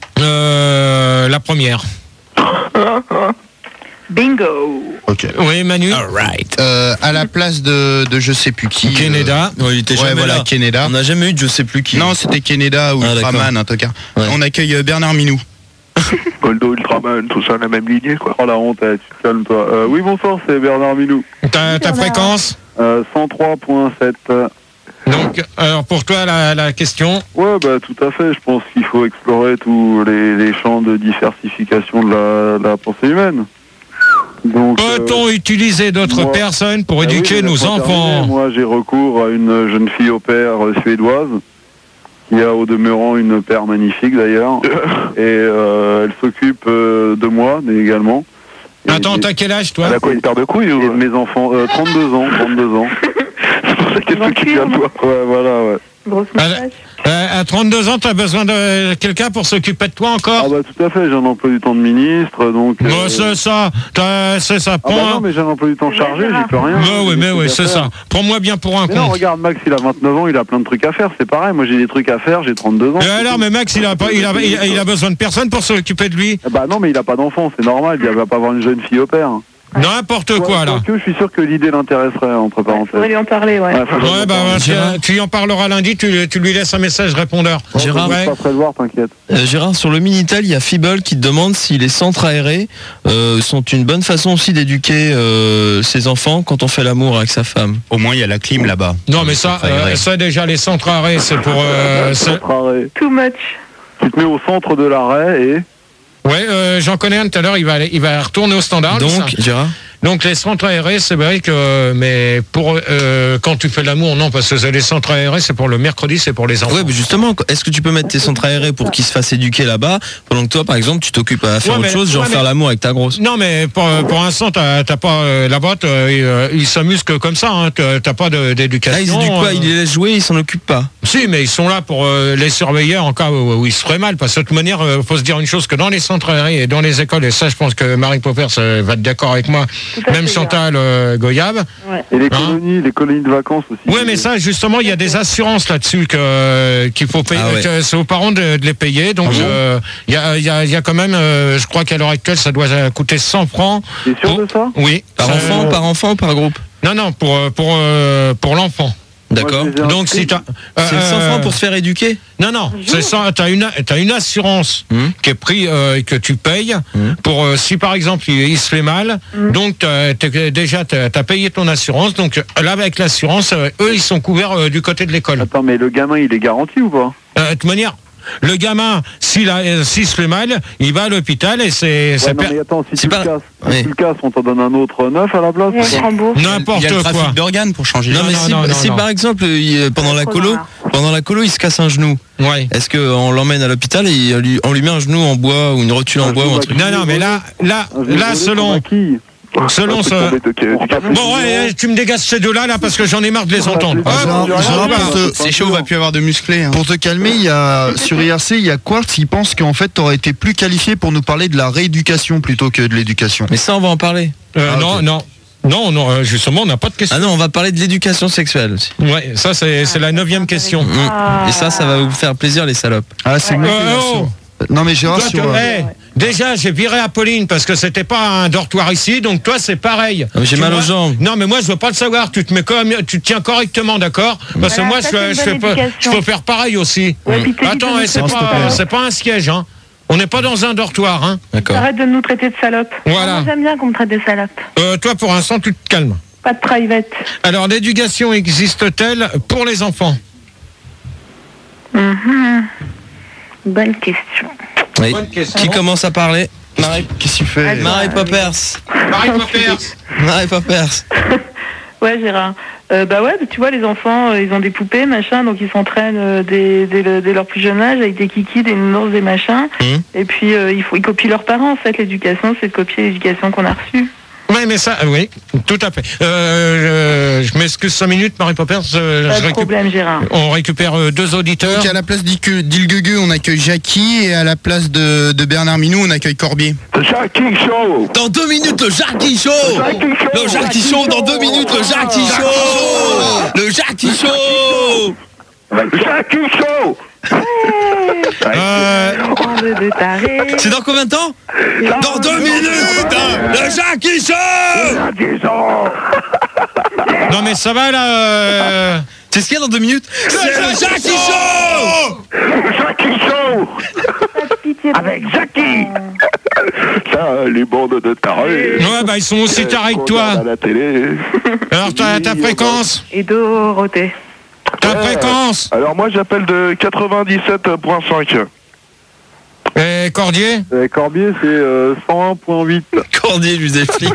Euh, la première. Bingo. Ok. Oui, Manu. Euh, à la place de, de je sais plus qui. Canada. Ouais, il était euh, jamais ouais, voilà, là. Canada. On n'a jamais eu de je sais plus qui. Non, c'était Canada ou Ah, d'accord. Ultraman, en tout cas. Ouais. On accueille euh, Bernard Minou. Goldo, Ultraman, tout ça, la même lignée, quoi. Oh la honte, eh, tu te calmes toi. Euh, oui, bonsoir, c'est Bernard Minou. Ta, ta fréquence. Euh, cent trois virgule sept. Donc, alors pour toi, la, la question. Ouais, bah tout à fait. Je pense qu'il faut explorer tous les, les champs de diversification de la, de la pensée humaine. Donc, euh, Peut-on utiliser d'autres moi- personnes pour ah oui, éduquer mais nos laisse-moi enfants? terminer. Moi, j'ai recours à une jeune fille au père euh, suédoise, qui a au demeurant une paire magnifique d'ailleurs, et euh, elle s'occupe euh, de moi mais également. Et- Attends, et- t'as quel âge, toi? Elle a quoi, une paire de couilles et ou... de mes enfants, euh, trente-deux ans, trente-deux ans. C'est pour ça qu'elle s'occupe bien de toi. Ouais, voilà, ouais. Grosse Ah, moustache. Euh, à trente-deux ans, t'as besoin de quelqu'un pour s'occuper de toi encore? Ah bah tout à fait, j'ai un emploi du temps de ministre, donc... Moi, euh, c'est ça. T'as- C'est ça. Ah bah Prends. non, mais j'ai un emploi du temps chargé, j'y peux rien. Mais J'ai oui, des mais trucs oui, à c'est faire. ça. Prends-moi bien pour un Mais non, con. regarde, Max, il a vingt-neuf ans, il a plein de trucs à faire, c'est pareil, moi j'ai des trucs à faire, j'ai trente-deux ans. Et alors, mais Max, il a, pas, il, a, il, a, il a besoin de personne pour s'occuper de lui. Bah non, mais il a pas d'enfant, c'est normal, il va pas avoir une jeune fille au père. N'importe quoi, là. Que je suis sûr que l'idée l'intéresserait, entre Il parenthèses. faudrait lui en parler, ouais. Ouais, faudrait Ouais, lui bah, en parler. tu, Gérard. tu lui en parleras lundi, tu, tu lui laisses un message répondeur. Gérard, Ouais. Je passerai le voir, t'inquiète. Euh, Gérard, sur le Minitel, il y a Feeble qui te demande si les centres aérés euh, sont une bonne façon aussi d'éduquer euh, ses enfants quand on fait l'amour avec sa femme. Au moins, il y a la clim là-bas. Non, mais ça, euh, ça déjà, les centres arrêts, c'est pour... euh, c'est- Centre arrêt. Too much. Tu te mets au centre de l'arrêt et... ouais, euh, j'en connais un tout à l'heure, il va, aller- il va retourner au standard. lui, Donc, ça. Gérard, Donc les centres aérés, c'est vrai que, mais pour euh, quand tu fais l'amour, non, parce que les centres aérés, c'est pour le mercredi, c'est pour les enfants. Ouais, mais justement, est-ce que tu peux mettre tes centres aérés pour qu'ils se fassent éduquer là-bas, pendant que toi, par exemple, tu t'occupes à faire Ouais, autre mais- chose, genre ouais, faire mais- l'amour avec ta grosse? Non, mais pour, pour l'instant, t'as t'as pas euh, la boîte, euh, ils s'amusent que comme ça, hein, t'as t'as pas de- d'éducation. Là, ils éduquent pas, euh. ils les laissent jouer, ils s'en occupent pas. Si, mais ils sont là pour euh, les surveiller en cas où, où ils se feraient mal. Parce que de toute manière, il faut se dire une chose, que dans les centres aérés et dans les écoles, et ça, je pense que Marie Poppers euh, va être d'accord avec moi, à même fait, Chantal euh, Goyave. Et les Hein colonies, les colonies de vacances aussi. Oui, mais ça, justement, il y a des assurances là-dessus que qu'il faut payer. Ah ouais. que c'est aux parents de, de les payer. Donc, Ah bon euh, il y, a, il y, a, il y a quand même, euh, je crois qu'à l'heure actuelle, ça doit coûter cent francs. T'es sûr pour- de ça? Oui. Par Ça- enfant, par enfant ou par groupe? Non, non, pour, euh, pour, euh, pour l'enfant. D'accord. Moi, je les ai Donc, inscrits. si t'as... C'est euh, cent francs pour se faire éduquer? Non, non, c'est ça. T'as une, t'as une assurance Hum. qui est prise euh, et que tu payes Hum. pour euh, si par exemple il, il se fait mal. Donc t'as, t'as- déjà t'as, t'as payé ton assurance. Donc là avec l'assurance, euh, eux ils sont couverts euh, du côté de l'école. Attends, mais le gamin, il est garanti ou pas? Euh, de toute manière, le gamin s'il a, euh, s'il se fait mal, il va à l'hôpital et c'est, Ouais, c'est non, per- mais attends, si c'est tu pas- le casses, Oui. si tu le casses, on t'en donne un autre neuf à la place. On se rembourse. n'importe Il y a le trafic quoi. d'organes pour changer. Non, les- mais non, si, non, non, si non. par exemple, il- pendant la Trop colo, rare. pendant la colo, il se casse un genou. Ouais. Est-ce qu'on l'emmène à l'hôpital et on lui, on lui met un genou en bois ou une rotule en Un bois ou un genou truc? Non, non, mais là, là, Un genou là, volé, selon, pour qui? selon ce. Tomber de- du café. Bon ouais, tu me dégages ces deux-là là parce que j'en ai marre de les entendre. Ah, Hop, j'ai hop, rien hop, dit, hop. hein. C'est chaud, on va plus avoir de musclés. hein. Pour te calmer, il y a sur I R C, il y a Quartz, il pense qu'en fait, tu aurais été plus qualifié pour nous parler de la rééducation plutôt que de l'éducation. Mais ça, on va en parler. Euh, Ah, non, ok. non, non, non, euh, justement, on n'a pas de question. Ah non, on va parler de l'éducation sexuelle aussi. Ouais, ça c'est c'est la neuvième question. Mmh. Et ça, ça va vous faire plaisir, les salopes. Ah, c'est Euh, moi. oh, Non, mais Gérard, toi, sur. tu- euh, eh, déjà, j'ai viré Apolline parce que c'était pas un dortoir ici, donc toi c'est pareil. Ah, mais j'ai Tu mal vois- aux jambes. Non, mais moi je veux pas le savoir. Tu te mets comme, tu te tiens correctement, d'accord? Parce que Voilà, moi ça, je, c'est une je fais bonne pas, je éducation. peux faire pareil aussi. Ouais, puis t'es- tu Attends, peux eh, nous c'est traiter de pas, salope. c'est pas un siège, hein. On n'est pas dans un dortoir, hein. D'accord. Arrête de nous traiter de salopes. Voilà. Moi, j'aime bien qu'on me traite de salopes. Euh, toi, pour l'instant, tu te calmes. Pas de private. Alors, l'éducation existe-t-elle pour les enfants? Mhm. Bonne question. Oui. Bonne question. Qui commence à parler? Marie, Qu'est-ce qu'il fait Allez. Marie Poppers. Marie Poppers. Marie Poppers. Ouais, Gérard. Euh, bah ouais, tu vois, les enfants, euh, ils ont des poupées, machin, donc ils s'entraînent euh, dès, dès, le- dès leur plus jeune âge avec des kikis, des nounours, des machins. Mhm. Et puis, euh, il faut, ils copient leurs parents, en fait. L'éducation, c'est de copier l'éducation qu'on a reçue. Oui, mais ça, oui, tout à fait. Euh, je je m'excuse cinq minutes, Marie Poppers. euh, Pas je de récup- problème, Gérard. On récupère euh, deux auditeurs. Donc à la place d'Ilke- d'Ilguegu, on accueille Jackie et à la place de, de Bernard Minou, on accueille Corbier. Jackie Show. Dans deux minutes, le Jackie Show. Jackie Show. Le Jackie Show, dans deux minutes, le Jackie Show. Le Jackie Show. Jackie Show. Euh, Bande de tarés. C'est dans combien de temps? Dans deux minutes, le Jackie Show. Jackie Show. non, mais ça va là. euh, C'est ce qu'il y a dans deux minutes? C'est le Jackie Show. Jackie Show. Pas de pitié. Avec Jackie. Ça, les bandes de tarés. Ouais, bah ils sont aussi tarés que toi. À la télé. Alors, ta, ta fréquence Et Dorothée. Ta Ouais. fréquence Alors moi j'appelle de quatre-vingt-dix-sept virgule cinq. Et Cordier Euh, Corbier, c'est euh, cent un virgule huit. Cordier lui explique.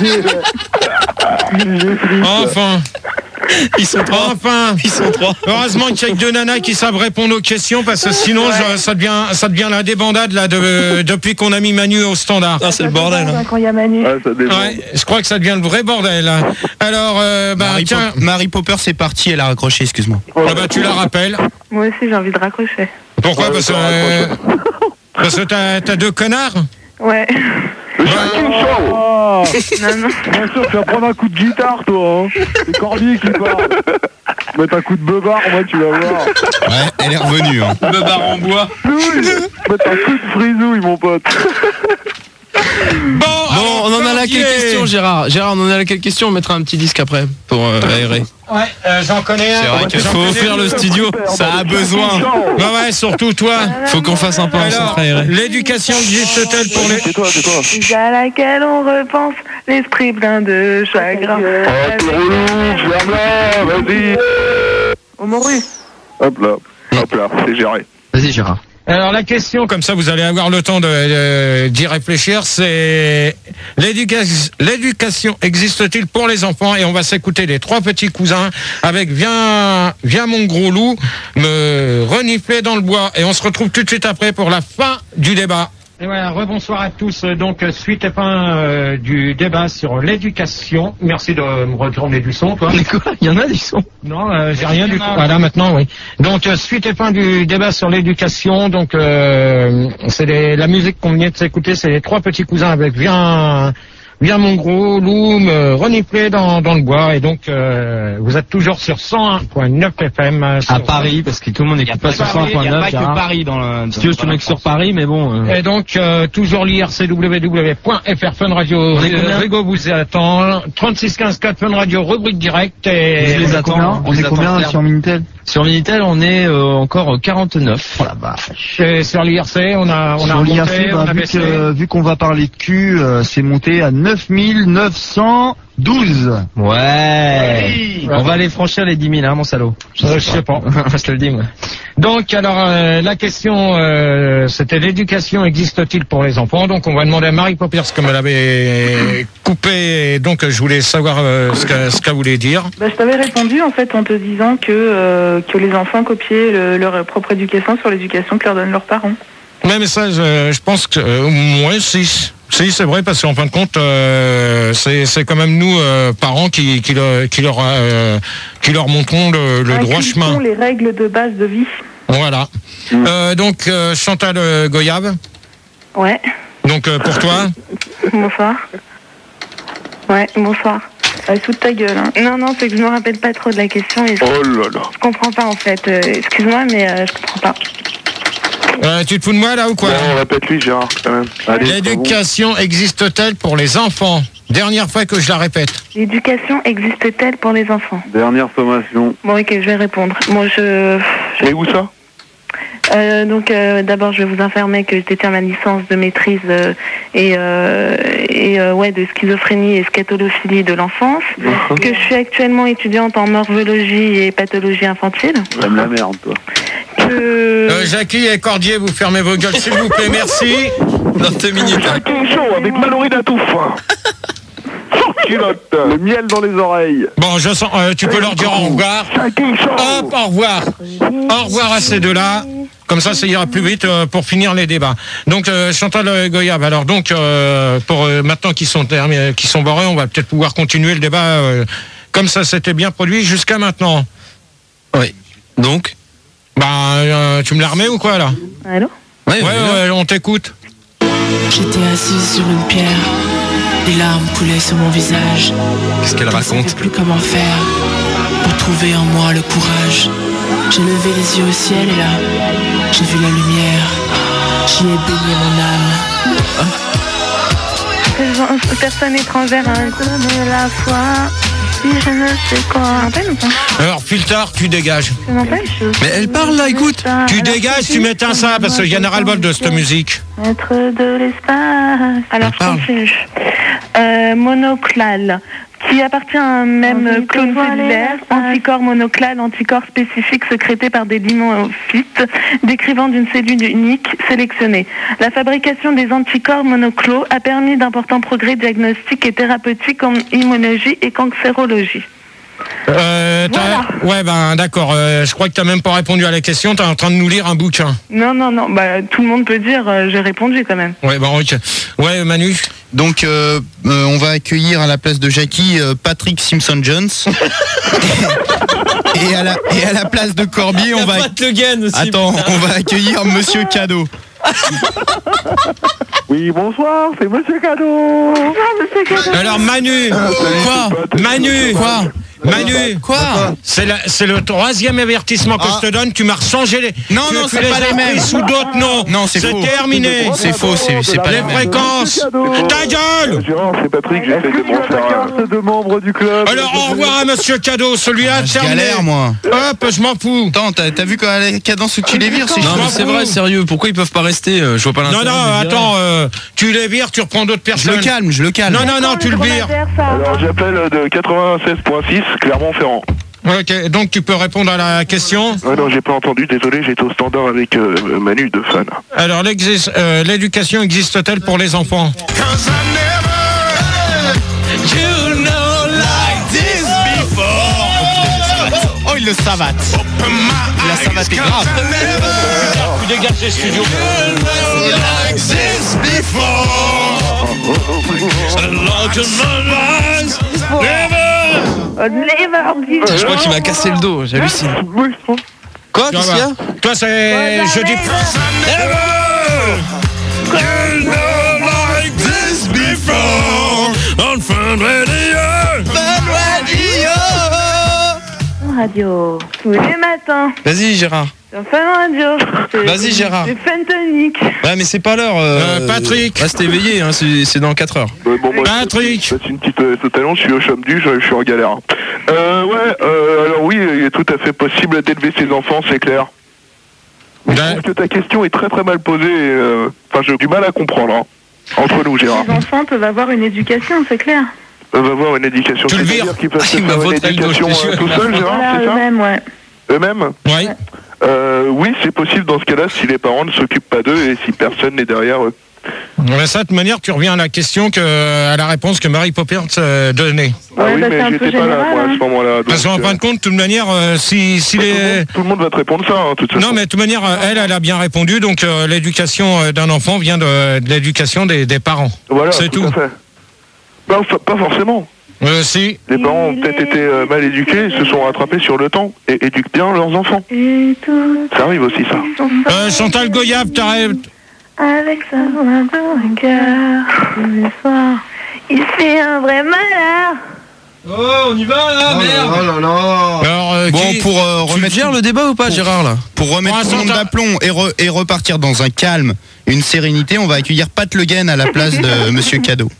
Enfin Ils sont trois. Enfin Ils sont trois. Heureusement qu'il y a que deux nanas qui savent répondre aux questions parce que sinon je- ça, devient, ça devient la débandade là, de, depuis qu'on a mis Manu au standard. Ah, c'est le bordel. hein. Quand il y a Manu. Ouais, ça dépend. Ouais, je crois que ça devient le vrai bordel. Là. Alors, euh, bah Marie, tiens, Pop- Marie Popper, c'est parti, elle a raccroché, excuse-moi. ah bah, tu la rappelles. Moi aussi, j'ai envie de raccrocher. Pourquoi Ouais, Parce que, ça euh, parce que t'as, t'as deux connards. Ouais. Jackie Show. Ah, Non, non. bien sûr, tu vas prendre un coup de guitare, toi. Hein. C'est Corbier qui parle. Mettre un coup de beubard, moi, tu vas voir. Ouais, elle est revenue. Hein. Le bar en bois. Mettre un coup de frisouille, mon pote. Bon, Bon, on en a laquelle question, Gérard? Gérard, on en a laquelle question? On mettra un petit disque après pour euh, aérer. Ouais, euh, j'en connais un. C'est vrai qu'il J'en faut connais offrir deux. le studio. Ça a besoin. Ouais, ouais, surtout toi. Faut qu'on fasse un peu un Alors, centre aéré. l'éducation existe-t-elle pour les... C'est toi, c'est toi. À laquelle on repense, l'esprit plein de chagrin. Oh, t'es relou, ferme-la, vas-y. Au morue. Hop là, hop là, c'est géré. Vas-y, Gérard. Alors la question, comme ça vous allez avoir le temps de, de- d'y réfléchir, c'est L'éducation, l'éducation existe-t-il pour les enfants? Et on va s'écouter les trois petits cousins avec Viens, viens mon gros loup, me renifler dans le bois. Et on se retrouve tout de suite après pour la fin du débat. Et voilà, rebonsoir à tous. Donc, suite et fin euh, du débat sur l'éducation. Merci de me retourner du son, toi. Mais quoi? Il y en a du son? Non, euh, j'ai rien du tout. Voilà, maintenant, oui. Donc, euh, suite et fin du débat sur l'éducation. Donc, euh, c'est les, la musique qu'on vient de s'écouter, c'est les trois petits cousins avec Viens, viens mon gros loup, me renifler dans, dans le bois. Et donc, euh, vous êtes toujours sur cent un point neuf F M. Euh, à Paris, parce que tout le monde n'écoute pas sur cent un point neuf. Il n'y a pas que Paris dans le... Si tu veux, je te mets que sur Paris, mais bon... Euh... Et donc, euh, toujours l'I R C W W point F R Fun Radio. Rigo vous attend. trente-six quinze quatre Fun Radio, rubrique directe. Et je les attends. On est combien sur Minitel? Sur Minitel, on est euh, encore quarante-neuf. Oh la vache. Et sur l'I R C, on a, on a sur l'I R C, remonté, bah, on a vu, baissé. que, vu qu'on va parler de cul, euh, c'est monté à neuf mille neuf cent douze. Ouais. Oui. On va aller franchir les dix mille, hein, mon salaud. Euh, je sais pas. Je te le dis, moi. Donc, alors, euh, la question, euh, c'était l'éducation existe-t-il pour les enfants? Donc, on va demander à Marie Poppers, comme elle avait coupé, et donc je voulais savoir euh, ce qu'elle ce qu'elle voulait dire. Bah, je t'avais répondu, en fait, en te disant que, euh, que les enfants copiaient le- leur propre éducation sur l'éducation que leur donnent leurs parents. Ouais, mais ça, je, je pense que, euh, moi, si. Si, c'est vrai, parce qu'en fin de compte, euh, c'est c'est quand même nous, euh, parents, qui, qui, le- qui, leur, euh, qui leur montrons le, le droit Inculquons chemin. les règles de base de vie. Voilà. Euh, donc, euh, Chantal euh, Goyave, Ouais. donc euh, pour toi, Bonsoir. Ouais, bonsoir. Allez, sous ta gueule. Hein. Non, non, c'est que je me rappelle pas trop de la question et je, Oh là là. je comprends pas en fait. Euh, excuse-moi, mais euh, je comprends pas. euh, tu te fous de moi là ou quoi? Bon, répète-lui, Gérard, quand même. Allez, L'éducation existe-t-elle pour les enfants? Dernière fois que je la répète. L'éducation existe-t-elle pour les enfants? Dernière sommation. Bon, ok, je vais répondre. Moi, je... bon. Et où ça? Euh, donc, euh, d'abord, je vais vous informer que je détiens ma licence de maîtrise euh, et, euh, et euh, ouais, de schizophrénie et scatolophilie de l'enfance, que je suis actuellement étudiante en morphologie et pathologie infantile. J'aime la merde, toi. Que... Euh, Jackie et Cordier, vous fermez vos gueules s'il vous plaît, merci. Dans deux minutes. Jackie Chaud avec Mallory Datouf. Culotte. Le miel dans les oreilles. Bon, je sens, euh, tu peux leur dire au revoir. Jackie Chaud. Hop, au revoir. Au revoir à ces deux-là. Comme ça, ça ira plus vite euh, pour finir les débats. Donc, euh, Chantal euh, Goyave, alors donc, euh, pour euh, maintenant qu'ils sont, terminés, qu'ils sont barrés, on va peut-être pouvoir continuer le débat euh, comme ça s'était bien produit jusqu'à maintenant. Oui. Donc Bah, euh, tu me la remets ou quoi, là? Allô? Ouais, Ouais, ouais, ouais, on t'écoute. J'étais assise sur une pierre, des larmes coulaient sur mon visage. Qu'est-ce qu'elle Je ne savais raconte? plus comment faire pour trouver en moi le courage. J'ai levé les yeux au ciel et là, j'ai vu la lumière. J'y ai baigné mon âme. Personne étrangère à donner la foi. Si je ne sais quoi. Tu m'entends ou pas? Alors, Filtard, tu dégages. Tu m'entends? Mais elle parle là, écoute. Tu dégages, tu m'éteins ça, parce qu'il y en a ras-le-bol de cette musique. Maître de l'espace. Alors, je parle. continue. Euh, monoclale, qui appartient à un même clone cellulaire, anticorps monoclale, anticorps spécifique sécrété par des lymphocytes, décrivant d'une cellule unique sélectionnée. La fabrication des anticorps monoclos a permis d'importants progrès diagnostiques et thérapeutiques en immunologie et cancérologie. Euh, t'as- Ouais, ben d'accord. euh, je crois que t'as même pas répondu à la question. T'es en train de nous lire un bouquin. Non, non, non, bah, tout le monde peut dire, euh, j'ai répondu quand même. Ouais, ben ok. Ouais, Manu. Donc, euh, euh, on va accueillir à la place de Jackie euh, Patrick Simpson-Jones. et, à la, et à la place de Corbier, on va. Le gain aussi. Attends, on va accueillir Monsieur Cadeau. Oui, bonsoir, c'est Monsieur Cadeau. Alors Manu. Quoi? Manu. Quoi? Manu. Quoi? C'est la- c'est le troisième avertissement que Ah. je te donne. Tu m'as rechangé les. Non, tu- non, tu c'est pas as les pris mêmes. sous d'autres noms. Non, c'est faux. terminé. C'est faux, c'est c'est pas Les la même. fréquences. Ta gueule. Gérard, c'est Patrick, j'essaie de me refaire un... de membres du club. Alors au revoir à Monsieur Cadeau. Celui-là, Ah, je terminé. galère, moi. Hop, je m'en fous. Attends, t'as t'as vu quand la cadence où tu les vires, c'est Non, mais chiant. c'est vrai, sérieux. Pourquoi ils peuvent pas rester? euh, Je vois pas Non, l'intérêt. non, de les virer. attends. euh, tu les vires, tu reprends d'autres Je personnes. le calme, je le calme. Non, non, non, tu le vires. Alors j'appelle de quatre-vingt-seize point six, Clermont-Ferrand. Ok, donc tu peux répondre à la question. Ouais, non, j'ai pas entendu, désolé, j'étais au standard avec euh, Manu de fan. Alors, l'exis- euh, l'éducation existe-t-elle pour les enfants? il le savate. Il a savaté grave. Tu dégages les studios. Je crois qu'il m'a cassé le dos, j'hallucine. Quoi, qu'est-ce qu'il y a? Toi, c'est. Je dis. Radio, tous les matins. Vas-y, Gérard. Sur Fun Radio. Vas-y, Gérard. C'est Fentonic. Ouais, mais c'est pas l'heure. Euh, Euh, Patrick. Reste éveillé, hein, c'est c'est dans quatre heures. Ouais, bon, moi, Patrick. c'est une petite euh, ce talent, je suis au chômage, je, je suis en galère. Euh, ouais, euh, alors oui, il est tout à fait possible d'élever ses enfants, c'est clair. Mais je Ouais. pense que ta question est très très mal posée. euh, Enfin, j'ai du mal à comprendre. Hein. Entre nous, Gérard. Les enfants peuvent avoir une éducation, c'est clair. Ils peuvent avoir une éducation. Tu le C'est-à-dire vires. qu'ils peuvent se Il m'a faire une voté le dos, éducation je suis euh, sûr. tout seul, Gérard, Voilà, c'est ça eux-mêmes, ouais. Eux-mêmes Oui. euh, Oui, c'est possible dans ce cas-là si les parents ne s'occupent pas d'eux et si personne n'est derrière eux. Mais ça, de toute manière, tu reviens à la question que, à la réponse que Marie Poppers euh, donnait. Ah Ouais, oui, bah, c'est mais un peu j'étais pas là, général, moi, à hein. ce moment-là. Parce donc, qu'en fin euh, de compte, de toute manière, euh, si, si tout, le les. monde, tout le monde va te répondre ça, hein, de toute façon. Non, mais de toute manière, euh, elle, elle a bien répondu. Donc, euh, l'éducation euh, d'un enfant vient de, de l'éducation des, des parents. Voilà, c'est tout. à fait. Pas, pas forcément. Euh, si. Les parents ont peut-être été euh, mal éduqués, ils se sont rattrapés sur le temps et éduquent bien leurs enfants. Et tout Ça arrive aussi, ça. Euh, Chantal Goyave, t'arrêtes. avec sa voix dans le cœur, tous les soirs, il fait un vrai malheur. Oh, on y va là, merde. Oh là là. Alors, euh, Bon, qui- pour euh, Tu remettre, gères le débat ou pas, Gérard, là? pour remettre Pour tout le monde l'instant, d'aplomb et, re- et repartir dans un calme, une sérénité, on va accueillir Pat Le Guen à la place de Monsieur Cadeau.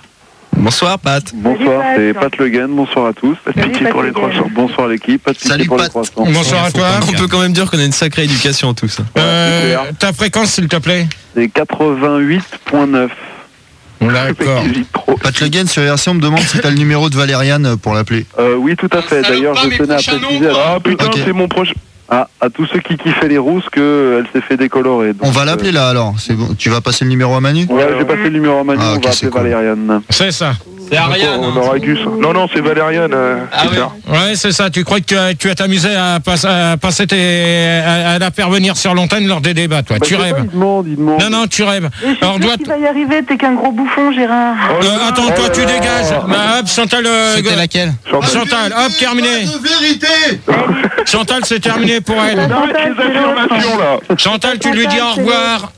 Bonsoir, Pat. Bonsoir, Pat. c'est Pat Le Guen, bonsoir à tous. Pas de pitié Pat pour les Le Guen. trois cents. Bonsoir l'équipe, pas de pitié Salut, pour les Pat. trois cents. Bonsoir à toi. On peut quand même dire qu'on a une sacrée éducation, tous. Euh, clair. ta fréquence, s'il te plaît. C'est quatre-vingt-huit virgule neuf. D'accord. J'hésite trop. Pat Le Guen sur R C, on me demande si t'as le numéro de Valériane pour l'appeler. Euh, oui, tout à fait. D'ailleurs, je tenais à préciser à, Ah putain, Ok. c'est mon proche. à- à tous ceux qui kiffaient les rousses qu'elle s'est fait décolorer. Donc, On va l'appeler là alors. C'est bon. Tu vas passer le numéro à Manu? euh, Ouais, j'ai passé le numéro à Manu, Ah, on ok, va c'est appeler cool. Valériane. C'est ça. C'est Ariane. On aurait dû ça. Non, non, c'est Valériane. euh, Ah c'est ouais. ça. Ouais, c'est ça. Tu crois que tu as, tu as t'amusé à, passe- à passer tes, à, à la faire venir sur l'antenne lors des débats, toi. Bah, tu je sais pas, rêves. il demande, il demande. Non, non, tu rêves. Je suis Alors, sûre doit. qu'il va y arriver, t'es qu'un gros bouffon, Gérard. Oh là Euh, là, attends, oh toi, là tu là. dégages. Bah, hop, Chantal. euh, C'était laquelle? Chantal. Chantal, hop, terminé. vérité. Chantal, c'est terminé pour elle. Arrête Chantal, les c'est l'autre. affirmations là. Chantal, tu lui dis au Chantal, c'est revoir.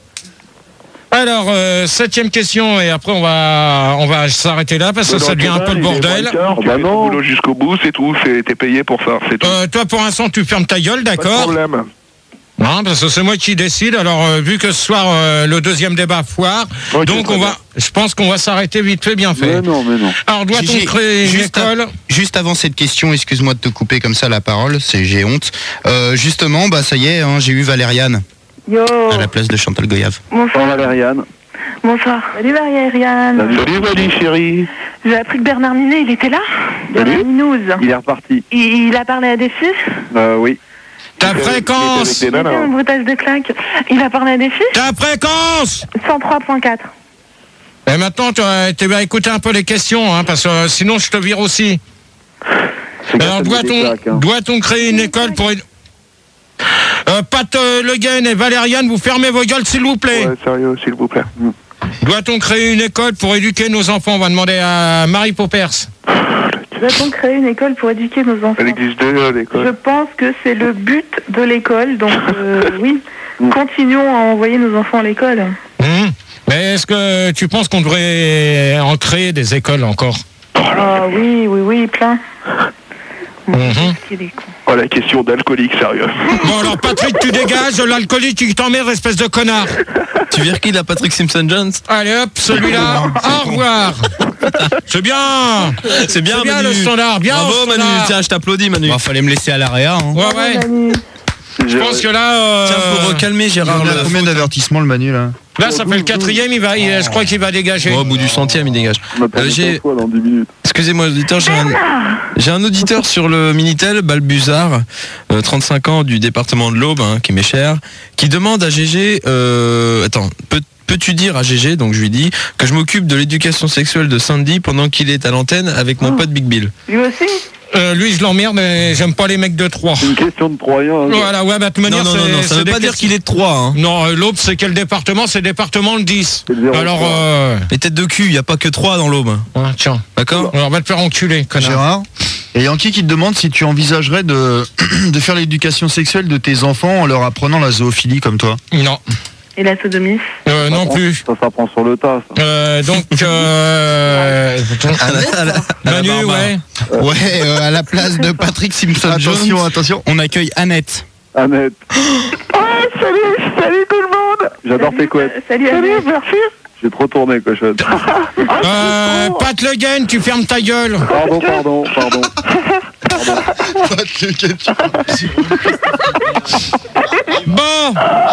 Alors, euh, septième question, et après on va on va s'arrêter là parce que ça devient un peu le bordel. Tu Oh, bah fais ton non. boulot jusqu'au bout, c'est tout. c'est- T'es payé pour ça, c'est tout. Euh, toi, pour l'instant, tu fermes ta gueule, Pas de d'accord? problème. Non, parce que c'est moi qui décide. Alors, euh, vu que ce soir euh, le deuxième débat foire, Ok, donc très on bien. va, je pense qu'on va s'arrêter vite fait, bien fait. Mais non, mais non. Alors, doit-on Gigi, créer une juste à- école? Juste avant cette question, excuse-moi de te couper comme ça la parole, c'est j'ai honte. Euh, justement, bah ça y est, hein, j'ai eu Valériane Yo. à la place de Chantal Goyave. Bonsoir Bonsoir. Valériane. Bonsoir. Salut Valériane. Salut Valérie chérie. J'ai appris que Bernard Minet, il était là. Salut. Bernard Minouze. Il est reparti. Il, il a parlé à des filles. Euh, oui. Ta Il était avec fréquence! des Il était nanas. un bruitage de claque. Il a parlé à des filles. Ta fréquence! cent trois virgule quatre. Et maintenant, tu vas tu vas écouter un peu les questions, hein, parce que euh, sinon je te vire aussi. C'est Alors, grâce à des doit-on claques, hein. doit-on créer une école pour... Euh, Pat euh, Le Guen et Valériane, vous fermez vos gueules, s'il vous plaît. Ouais, sérieux, s'il vous plaît. Doit-on créer une école pour éduquer nos enfants? On va demander à Marie Poppers. Doit-on créer une école pour éduquer nos enfants? Elle existe déjà, Je l'école. pense que c'est le but de l'école. Donc, euh, oui, continuons à envoyer nos enfants à l'école. Hum. Mais est-ce que tu penses qu'on devrait en créer des écoles encore? Ah oui, oui, oui, plein. Mhm. Il est con. Oh, la question d'alcoolique, sérieux. Bon alors Patrick, tu dégages, l'alcoolique, tu t'emmerdes, espèce de connard. Tu vires qui, la Patrick Simpson-Jones? Allez hop, celui-là, au revoir. C'est bien. C'est bien, C'est bien Manu. le standard, bien Bravo, au Manu. standard. Tiens, je t'applaudis, Manu. Bon, fallait me laisser à l'area. Hein. Ouais, ouais. Manu. Je pense que là, euh, Tiens, faut recalmer, Gérard. Il a le- combien d'avertissements le Manu là? là, ça fait le quatrième, il va, il- je crois qu'il va dégager. Oh, au bout du centième, il dégage. On m'appelle Euh, j'ai- une fois dans dix minutes. Excusez-moi, auditeur, j'ai un, j'ai un auditeur sur le Minitel, Balbuzard, euh, trente-cinq ans du département de l'Aube, hein, qui m'est cher, qui demande à Gégé, euh, attends, peut, peux-tu dire à Gégé, donc je lui dis, que je m'occupe de l'éducation sexuelle de Sandy pendant qu'il est à l'antenne avec mon Oh. pote Big Bill. Lui aussi? Euh, lui, je l'emmerde, mais j'aime pas les mecs de trois. C'est une question de Troyen. Hein, voilà, ouais, bah, de manière, non, non, non, non, ça veut pas dire qu'il est de trois. Hein. Non, euh, l'Aube, c'est quel département? C'est département le dix. Alors, euh... les têtes de cul, il n'y a pas que trois dans l'Aube. Ah, tiens. D'accord. Alors, on va te faire enculer, connard. Gérard, et Yankee qui te demande si tu envisagerais de, de faire l'éducation sexuelle de tes enfants en leur apprenant la zoophilie comme toi. Non. Et la sodomie? Euh, non plus. Ça s'apprend sur le tas, ça. Euh, donc, euh... Manu, ouais. Euh, ouais, euh, à la place de Patrick Simpson Attention, Jones, attention. on accueille Annette. Annette. Ouais, salut, salut tout le monde. J'adore tes couettes. Salut, Salut, merci. J'ai trop tourné, cochonne. Euh, Pat Le Guen, tu fermes ta gueule. Pardon, pardon, pardon. Bon,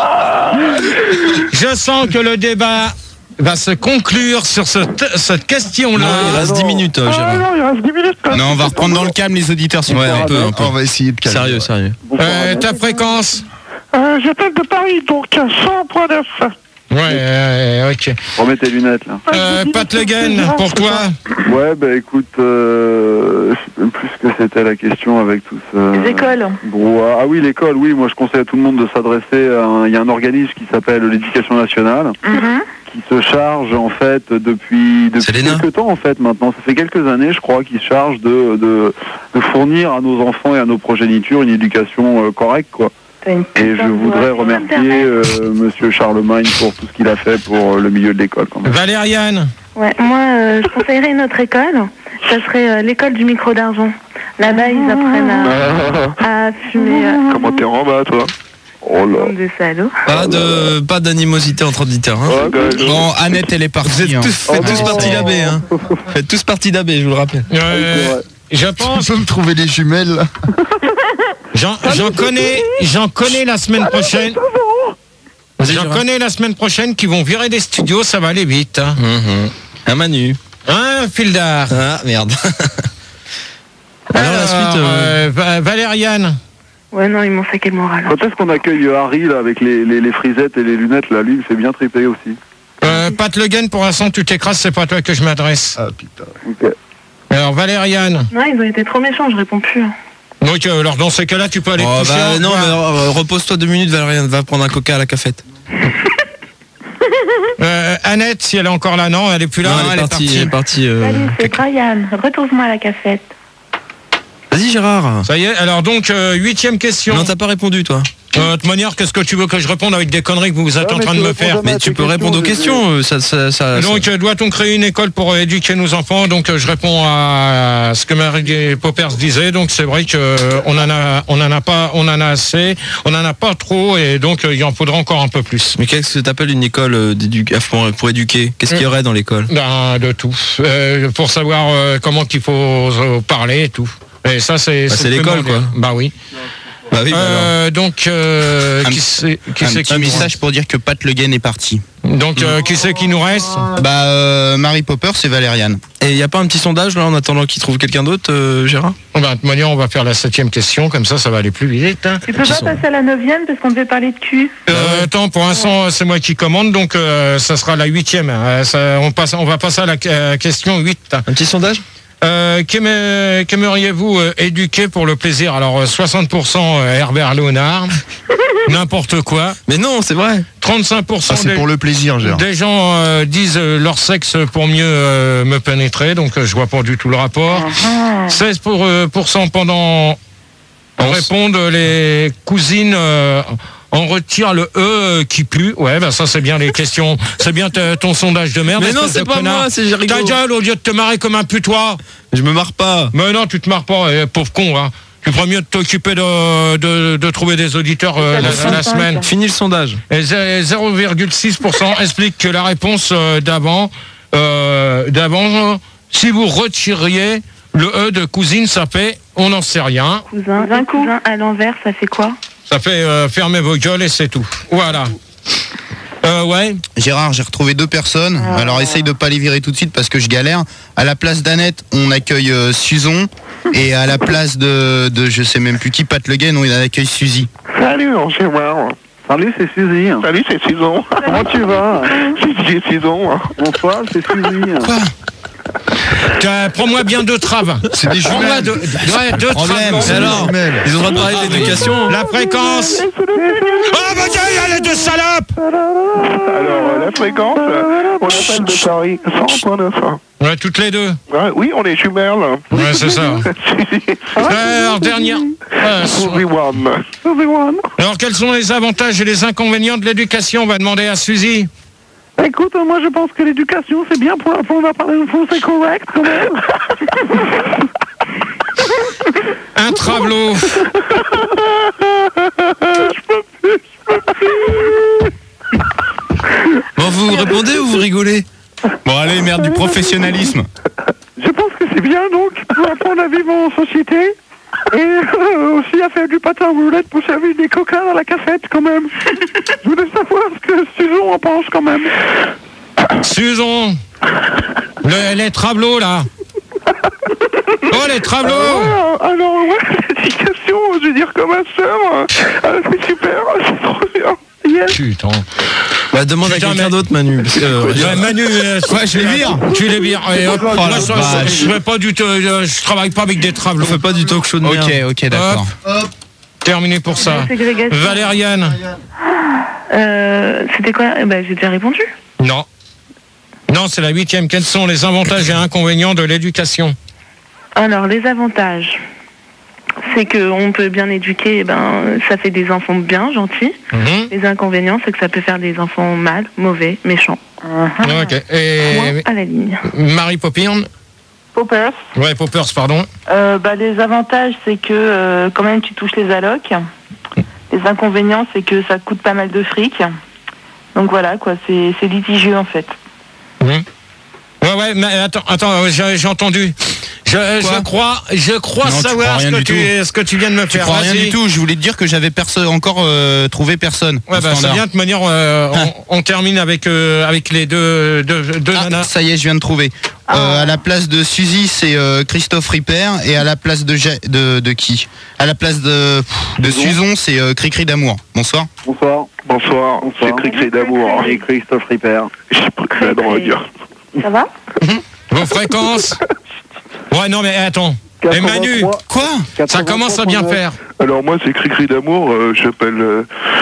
je sens que le débat va se conclure sur ce cette question-là. Il reste dix minutes, euh, Gérard. Ah non, il reste dix minutes. Quoi. Non, on va reprendre dans le calme les auditeurs. s'il vous Ouais, plaît. un peu, un peu. On va essayer de calmer. Sérieux, sérieux. Euh, ta fréquence? Euh, J'appelle de Paris, donc cent point neuf. Ouais, euh, ok. Remets tes lunettes, là. Euh, Pat Le Guen, pour toi? Ouais, bah écoute, euh, je sais même plus ce que c'était la question avec tout ce... Les écoles. brouhaha. Ah oui, l'école, oui, moi je conseille à tout le monde de s'adresser à un... Il y a un organisme qui s'appelle l'Éducation nationale, Mhm. qui se charge en fait depuis, depuis quelques temps en fait maintenant. Ça fait quelques années, je crois, qu'il se charge de, de, de fournir à nos enfants et à nos progénitures une éducation euh, correcte, quoi. Et je voudrais remercier euh, Monsieur Charlemagne pour tout ce qu'il a fait pour euh, le milieu de l'école, quand même. Valériane? Ouais, moi, euh, je conseillerais une autre école. Ça serait euh, l'école du micro d'argent. Là-bas, ils apprennent à, à fumer. Euh, Comment t'es en bas, toi? Oh là. Des salauds. Pas de, pas d'animosité entre auditeurs. Hein. Ouais, bah, Bon, Annette, elle est partie. Vous êtes hein. tous, faites tous partie d'A B. Hein. Faites tous partie d'A B, je vous le rappelle. Euh, je pense. Tu peux me trouver des jumelles là. J'en j'en connais, j'en connais la semaine prochaine. J'en connais la semaine prochaine qui vont virer des studios, ça va aller vite. Hein. Mmh. Un Manu. Hein, Fildar? Ah, merde. Alors, Alors la suite. Euh... euh, Va- Valériane? Ouais, non, ils m'ont saqué le moral. Quand est-ce qu'on accueille Harry là avec les, les, les frisettes et les lunettes là? Lui, il me fait bien triper aussi. Euh, Pat Le Guen, pour l'instant, tu t'écrases, c'est pas à toi que je m'adresse. Ah putain. Ok. Alors, Valériane? Non, ils ont été trop méchants, je réponds plus. Donc, euh, alors, dans ces cas-là, tu peux aller Oh, te coucher. bah, au non, revoir. mais euh, repose-toi deux minutes, Valériane. Va prendre un coca à la cafette. Euh, Annette, si elle est encore là, non, elle est plus là. non, elle, est partie. Elle est partie. Euh... Salut, c'est Brian. Retrouve-moi à la cafette. Vas-y, Gérard. Ça y est, alors donc, euh, huitième question. Non, t'as pas répondu, toi. Euh, de toute manière, qu'est-ce que tu veux que je réponde avec des conneries que vous êtes Ah, en mais train tu de me réponds faire? jamais. Mais tu peux répondre aux questions. euh, Ça, ça, ça, Donc, ça- euh, doit-on créer une école pour euh, éduquer nos enfants? Donc, euh, je réponds à ce que Marie Poppers disait. Donc, c'est vrai que euh, on en a, on en a pas, on en a assez, on en a pas trop, et donc euh, il en faudra encore un peu plus. Mais qu'est-ce que t'appelles une école euh, d'édu- ah, pour, pour éduquer? Qu'est-ce qu'il y aurait dans l'école? Ben, de tout, Euh, pour savoir euh, comment qu'il faut euh, parler et tout. Et ça, c'est. Bah, c'est l'école, primordial. quoi. Bah oui. Bah oui, bah alors. Euh, donc, euh, Un- qui c'est qui Un c'est petit qui nous message pour dire que Pat Le Guen est parti. Donc, euh, qui c'est qui nous reste? Bah, euh, Marie Popper, c'est Valériane. Et il y a pas un petit sondage là en attendant qu'il trouve quelqu'un d'autre, euh, Gérard? Ben, de toute manière, on va faire la septième question, comme ça, ça va aller plus vite. Hein. Tu peux pas passer à la neuvième parce qu'on devait parler de cul. Euh, attends, pour l'instant, c'est moi qui commande, donc euh, ça sera la huitième. Euh, ça, on, passe, on va passer à la euh, question huit. Un petit sondage? Euh, qu'aimez- Qu'aimeriez-vous euh, éduquer pour le plaisir? Alors, euh, soixante pour cent euh, Herbert Léonard, n'importe quoi. Mais non, c'est vrai. trente-cinq pour cent Ah, c'est des, pour le plaisir, Gérard. des gens euh, disent euh, leur sexe pour mieux euh, me pénétrer, donc euh, je vois pas du tout le rapport. seize pour cent pour, euh, pour cent pendant répondent les cousines. Euh, on retire le E qui pue. Ouais, bah ça c'est bien les questions. C'est bien t- ton sondage de merde. Mais non, espèce c'est de pas connard. moi, c'est Jéricho. Ta gueule au lieu de te marrer comme un putois. Je me marre pas. Mais non, tu te marres pas, eh, pauvre con. Hein. Tu ferais mieux de t'occuper de, de, de trouver des auditeurs euh, la, la semaine. Fini le sondage. Et zé- zéro virgule six pour cent explique que la réponse euh, d'avant, euh, d'avant, euh, si vous retiriez le E de cousine, ça fait, on n'en sait rien. Cousin, un cousin à l'envers, ça fait quoi? Ça fait euh, fermer vos gueules et c'est tout. Voilà. Euh, ouais. Gérard, j'ai retrouvé deux personnes. Ah. Alors essaye de pas les virer tout de suite parce que je galère. À la place d'Annette, on accueille euh, Suzon. Et à la place de, de je sais même plus qui, Pat Le Guen, on accueille Suzy. Salut, c'est moi. Salut, c'est Suzy. Salut, c'est Susan. Comment tu vas? C'est Susan. Bonsoir, c'est Suzy. Quoi? T'as- Prends-moi bien deux traves. C'est des Prends-moi jumelles. deux, ouais, deux Problème, traves. c'est alors. Ils ont le droit de parler d'éducation. La fréquence. Ah bah tiens, il y a les deux salopes. Alors, euh, la fréquence, euh, on appelle de Paris cent point neuf. Ouais, toutes les deux. Ouais, oui, on est jumelles. Ouais, c'est ça. Alors, dernière. Euh, Everyone. Everyone. alors, quels sont les avantages et les inconvénients de l'éducation? On va demander à Suzy. Écoute, moi je pense que l'éducation c'est bien pour apprendre à parler le fond, c'est correct quand même. Un travelot. Bon, vous répondez ou vous rigolez? Bon, allez, merde, du professionnalisme. Je pense que c'est bien donc pour apprendre à vivre en société et euh, aussi à faire du patin à roulettes pour servir des coca dans la cassette quand même. Je voulais savoir ce que Susan en pense quand même. Susan. Le- les travelots, là. Oh, les travelots. Alors, alors, ouais, l'éducation, je veux dire, comme ma soeur, c'est super, c'est trop bien. Yes. Putain. Bah, demande Putain, à quelqu'un mais- d'autre, Manu. Parce que, euh, Ouais, Manu, euh, Ouais, je les vire. Tu les vires. Allez, hop. Oh, Moi, la ça, vache. ça, je fais pas du tout, euh, je travaille pas avec des on travelots. fait pas du talk show de merde. Ok, ok, d'accord. Terminé pour ça. La ségrégation. Valériane. Euh, C'était quoi? Eh ben, j'ai déjà répondu. Non. Non, c'est la huitième. Quels sont les avantages et inconvénients de l'éducation? Alors, les avantages, c'est qu'on peut bien éduquer, eh ben, ça fait des enfants bien, gentils. Mhm. Les inconvénients, c'est que ça peut faire des enfants mal, mauvais, méchants. Ok. Et Point à la ligne. Marie Popin. Poppers. Ouais, Poppers, pardon. Euh, bah, les avantages, c'est que euh, quand même tu touches les allocs. Les inconvénients, c'est que ça coûte pas mal de fric. Donc voilà, quoi, c'est c'est litigieux en fait. Mhm. Ouais, ouais, mais attends, attends, euh, j'ai j'ai entendu. Je, je crois, je crois Non, tu crois savoir ce rien que du tu, tout. ce que tu viens de me Tu faire. crois rien Vas-y. du tout. Je voulais te dire que j'avais perso- encore euh, trouvé personne. Ouais, au bah, c'est standard. bien. De toute manière, euh, on, on termine avec, euh, avec les deux, deux, deux Ah, nanas. ça y est, je viens de trouver. Euh, à la place de Suzy, c'est euh, Christophe Ripper. Et à la place de, Ja- de, de qui? À la place de, pff, de Susan, c'est euh, Cricri d'amour. Bonsoir. Bonsoir. Bonsoir, c'est Cricri d'amour. Et Christophe Ripper. J'ai pris la drogue. Ça va? Vos fréquences. Ouais, non, mais attends. Et Manu, Quoi? ça commence à bien faire. Alors moi, c'est Cricri d'amour, euh, j'appelle euh,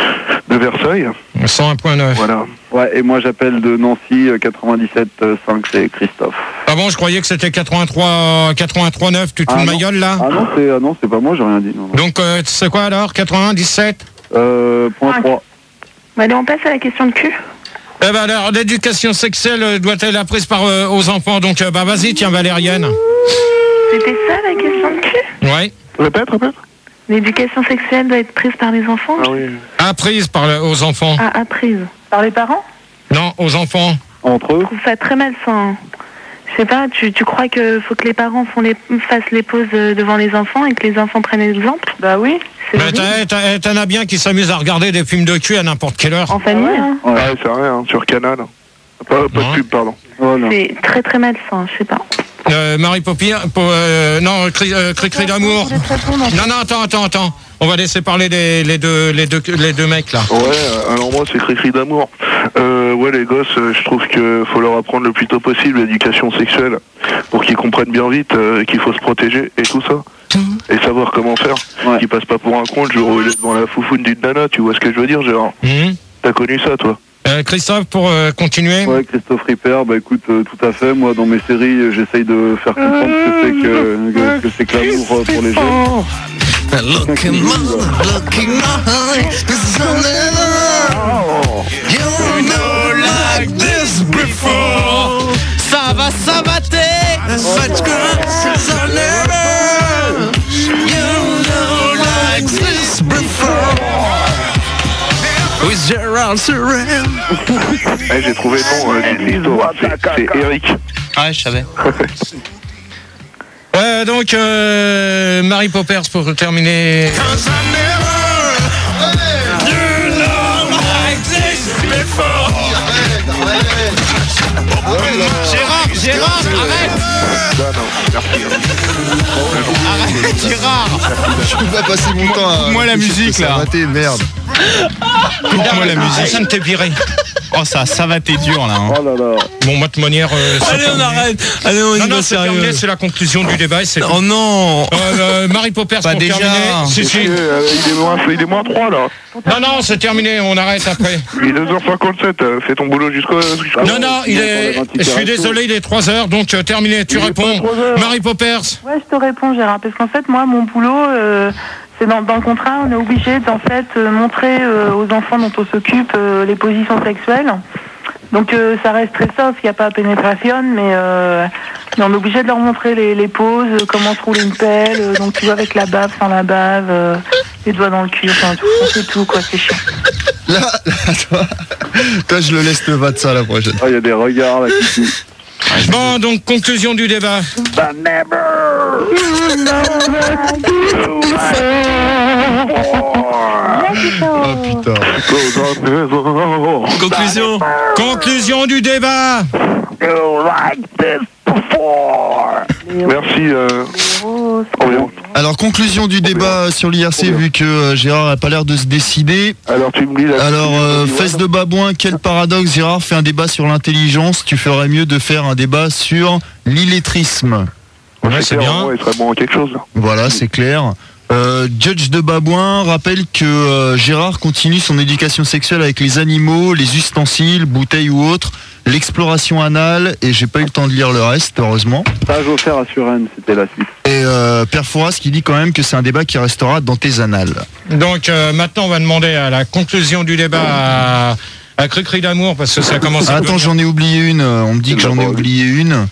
de Versailles. cent un point neuf. Voilà. Ouais, et moi j'appelle de Nancy, euh, quatre-vingt-dix-sept cinq, c'est Christophe. Ah bon, je croyais que c'était quatre-vingt-trois, quatre-vingt-trois neuf. Tu te fous Ah de ma non. gueule, là? Ah non, c'est ah non, c'est pas moi, j'ai rien dit. Non, non. Donc, euh, tu sais quoi alors? quatre-vingt-dix-sept? Euh, point trois. Bah, allez, on passe à la question de cul. Eh ben alors, l'éducation sexuelle euh, doit être apprise par euh, aux enfants. Donc, euh, bah vas-y, tiens, Valériane. C'était ça la question de cul? Ouais. Répète, répète. L'éducation sexuelle doit être prise par les enfants? Ah oui. Apprise par le- aux enfants. Ah, apprise. Par les parents? Non, aux enfants. Entre eux. Je trouve ça très malsain. Je sais pas, tu, tu crois que faut que les parents font les, fassent les pauses euh, devant les enfants et que les enfants prennent l'exemple? Bah oui. C'est Mais horrible. t'as- t'as- t'en as bien qui s'amusent à regarder des films de cul à n'importe quelle heure. En famille, Ah ouais, c'est rien, hein, sur Canal. Pas, pas Non. de pub, pardon. Voilà. c'est très très malsain, je sais pas. Euh, Marie Popin, pour, euh, non, cri, euh, cri, cri d'amour. Non, non, attends, attends, attends. On va laisser parler les, les deux, les deux, les deux mecs là. Ouais, euh, alors moi c'est Cricri d'amour. Euh, ouais, les gosses, euh, je trouve qu'il faut leur apprendre le plus tôt possible l'éducation sexuelle pour qu'ils comprennent bien vite euh, qu'il faut se protéger et tout ça. Et savoir comment faire. Ouais. Qu'ils passent pas pour un con le jour où il est devant la foufoune d'une nana, tu vois ce que je veux dire, Gérard? Mhm. T'as connu ça, toi? Euh, Christophe, pour euh, continuer. Ouais, Christophe Ripper, bah écoute, euh, tout à fait. Moi, dans mes séries, euh, j'essaye de faire comprendre ce que c'est que, que, que c'est que l'amour euh, pour les jeunes. Look in my, look in my eyes, this is all ever. You know like this before. Ça va, ça va, t'es. Such grass is all ever. You know like this before. With Gerald Surrell. Eh, j'ai trouvé le nom euh, de l'histoire. C'est c'est Eric. Ouais, je savais. Euh, donc, euh, Marie Poppers pour terminer. Cause I never, you know like this before. Gérard, Gérard, arrête. Ah non, merci. hein. Arrête, Gérard. Je peux pas passer mon temps à. Coupe-moi la musique, là. Raté, merde. Coupe-moi la musique. Ça ne t'est viré. Oh, ça, ça va t'être dur là. Hein. Oh là là. Bon, moi de manière. Euh, Allez, on arrête. Allez, on y non, va non, c'est sérieux. terminé, c'est la conclusion du débat. C'est oh non. euh, Marie Poppers Pas pour déjà. terminer. Si, si. Euh, il, est moins, il est moins trois là. Non, non, c'est terminé, on arrête après. Il est deux heures cinquante-sept, euh, fais ton boulot jusqu'au. jusqu'au- Non, non, il est. Je suis désolé, il est trois heures, donc euh, terminé. Tu Il est réponds. pas trois heures. Marie Poppers. Ouais, je te réponds, Gérard, parce qu'en fait, moi, mon boulot, euh, c'est dans, dans le contrat, on est obligé d'en fait euh, montrer euh, aux enfants dont on s'occupe euh, les positions sexuelles. Donc euh, ça reste très soft, il n'y a pas pénétration, mais, euh, mais on est obligé de leur montrer les, les poses, euh, comment se rouler une pelle, euh, donc tu vois avec la bave, sans la bave, euh, les doigts dans le cul, enfin tout, on fait tout quoi, c'est chiant. Là, là, toi, toi, je le laisse te battre ça la prochaine. Ah, il y a des regards là qui tuent. Bon, donc conclusion du débat. Oh putain. Conclusion. Conclusion du débat. Merci. Euh... Oh, bien. Alors conclusion du débat sur l'I R C vu que euh, Gérard n'a pas l'air de se décider. Alors tu me dis la Alors euh, fesse de babouin, quel paradoxe. Gérard fait un débat sur l'intelligence, tu ferais mieux de faire un débat sur l'illettrisme. Ouais, c'est bien. Il serait bon à quelque chose là. Voilà, c'est clair. Euh, Judge de Babouin rappelle que euh, Gérard continue son éducation sexuelle avec les animaux, les ustensiles, bouteilles ou autres, l'exploration anale, et j'ai pas eu le temps de lire le reste, heureusement. Stage offert à Suresnes, c'était la suite. Et euh, Père Fouras qui dit quand même que c'est un débat qui restera dans tes annales. Donc euh, maintenant, on va demander à la conclusion du débat à, à Cricri d'amour, parce que ça commence à... Attends, j'en ai oublié une, on me dit que j'en ai oublié une.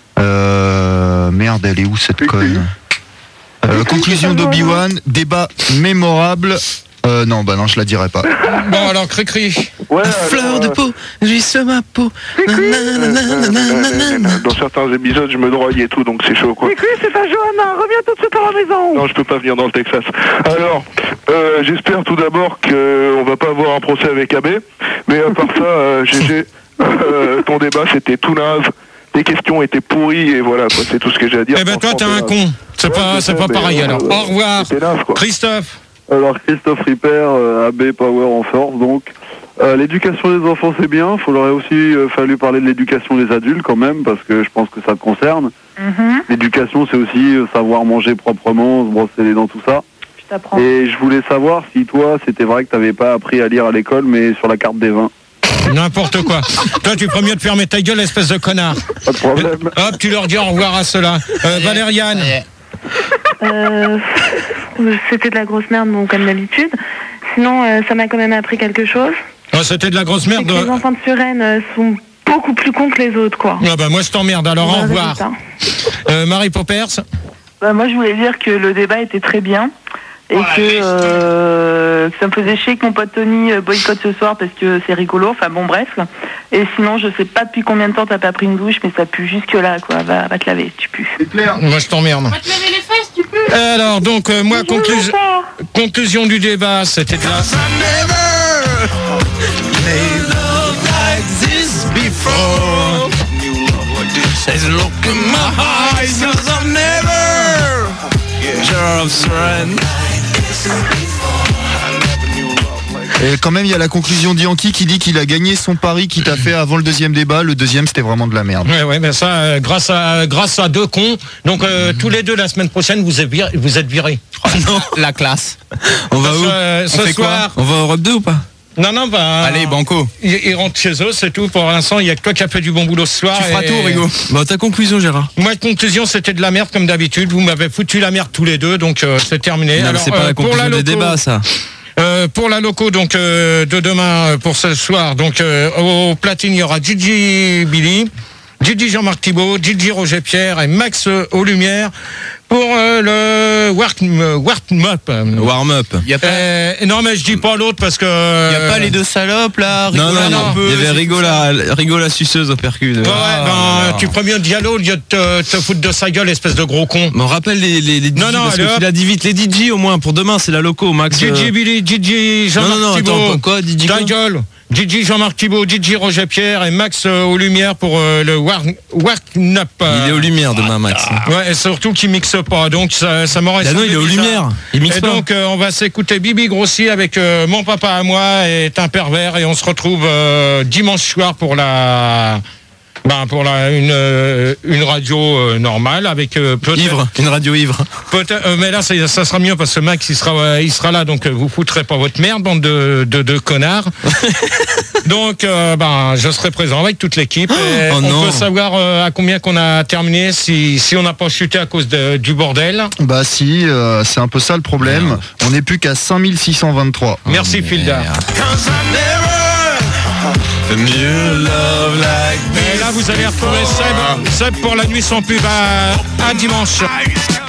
Euh, merde, elle est où cette conne? Euh, conclusion d'Obi-Wan, débat mémorable. Euh, non, bah non, je la dirai pas. Bon, alors, Cricri. Ouais, Fleur alors, de euh, peau, j'uisse ma peau. Nananananana. Dans certains épisodes, je me drogue et tout, donc c'est chaud quoi. Écoute, c'est à Johanna, reviens tout de suite à la maison. Non, je peux pas venir dans le Texas. Alors, euh, j'espère tout d'abord qu'on va pas avoir un procès avec A B. Mais à part ça, euh, G G, euh, ton débat c'était tout naze. Les questions étaient pourries et voilà, quoi, c'est tout ce que j'ai à dire. Eh ben, toi, t'es un con. C'est Ouais, pas, je c'est sais, pas mais, pareil, euh, alors. Au revoir. C'était naze, quoi. Christophe. Alors Christophe Ripper, euh, A B Power en force donc. Euh, l'éducation des enfants c'est bien, il aurait aussi euh, fallu parler de l'éducation des adultes quand même, parce que je pense que ça te concerne. Mm-hmm. L'éducation c'est aussi euh, savoir manger proprement, se brosser les dents, tout ça. Je t'apprends. Et je voulais savoir si toi c'était vrai que t'avais pas appris à lire à l'école, mais sur la carte des vins. N'importe quoi. Toi, tu ferais mieux de fermer ta gueule, espèce de connard. Pas de problème. Hop, tu leur dis au revoir à ceux-là. Euh, Valériane. Euh, c'était de la grosse merde, bon, comme d'habitude. Sinon, euh, ça m'a quand même appris quelque chose. Oh, c'était de la grosse C'est merde. que les enfants de Suresnes euh, sont beaucoup plus cons que les autres, quoi. Ah bah moi je t'emmerde, alors au Voilà, revoir. c'est ça. Euh, Marie Poppers. Bah, moi, je voulais dire que le débat était très bien. Et que, euh, que ça me faisait chier que mon pote Tony euh, boycotte ce soir parce que c'est rigolo. Enfin bon, bref. Et sinon, je sais pas depuis combien de temps t'as pas pris une douche, mais ça pue jusque là, quoi. Va, va te laver, tu pues. C'est clair. Moi je t'emmerde. Va te laver les fesses, tu peux. Alors donc euh, moi Je veux conclusion pas. conclusion du débat, c'était de la... Et quand même, il y a la conclusion d'Yankee qui dit qu'il a gagné son pari qu'il t'a fait avant le deuxième débat. Le deuxième, c'était vraiment de la merde. Ouais ouais, mais ça euh, grâce à grâce à deux cons. Donc euh, tous les deux la semaine prochaine vous êtes virés, vous êtes virés. Non, la classe. On va Parce, où euh, On ce fait quoi soir. On va à Europe deux ou pas? Non non bah Allez, banco. Ils, ils rentrent chez eux, c'est tout. Pour l'instant, il y a que toi qui as fait du bon boulot ce soir. Tu feras et- tout, Rigo. Bon, ta conclusion, Gérard. Moi, conclusion, c'était de la merde comme d'habitude. Vous m'avez foutu la merde tous les deux, donc euh, c'est terminé. Non, mais Alors, c'est pas euh, la pour conclusion des loco- débats, ça. Euh, pour la loco donc euh, de demain euh, pour ce soir, donc euh, au platine il y aura Gigi Billy, Gigi Jean-Marc Thibault, Gigi Roger Pierre et Max euh, aux Lumières pour euh, le warm-up. Warm-up. Il y a pas, Euh, non mais je dis pas l'autre parce que y a pas les deux salopes là. Non, Rigola, non, un non. peu, Il y avait c'est Rigo tout ça. la, Rigo la suceuse au percule. Ouais, ouais, Ah, ben, là, là. tu prends bien Diallo au lieu de te, te foutre de sa gueule, espèce de gros con. Mais on rappelle les, les, les D J, Non, non, parce allez, que hop. tu l'as dit vite. Les D J au moins, pour demain, c'est la loco, Max. Gigi euh, Billy, Gigi Non, Jean-Marc non, non, Thibault. attends, quoi, D J Ta quoi gueule. Gigi Jean-Marc Thibault, Gigi Roger Pierre et Max euh, aux lumières pour euh, le Warn Up. Il est aux lumières demain, Max. Ouais, et surtout qu'il mixe pas, donc ça, ça m'aurait. Ah non, il est aux lumières. Il mixe et pas. donc euh, on va s'écouter Bibi Grossi avec euh, Mon papa à moi est un pervers et on se retrouve euh, dimanche soir pour la. Ben pour la une euh, une radio euh, normale avec euh, peut-être ivre, une radio ivre. Peut-être, euh, mais là ça, ça sera mieux parce que Max il sera euh, il sera là donc euh, vous foutrez pas votre merde bande de de, de connards. Donc euh, ben je serai présent avec toute l'équipe. Et oh on non. peut savoir euh, à combien qu'on a terminé si si on n'a pas chuté à cause de, du bordel. Bah si, euh, c'est un peu ça le problème. Merde. On n'est plus qu'à cinq mille six cent vingt-trois. Merci oh, Filda. Et là vous allez retrouver Seb, Seb pour la nuit sans pub à, à dimanche.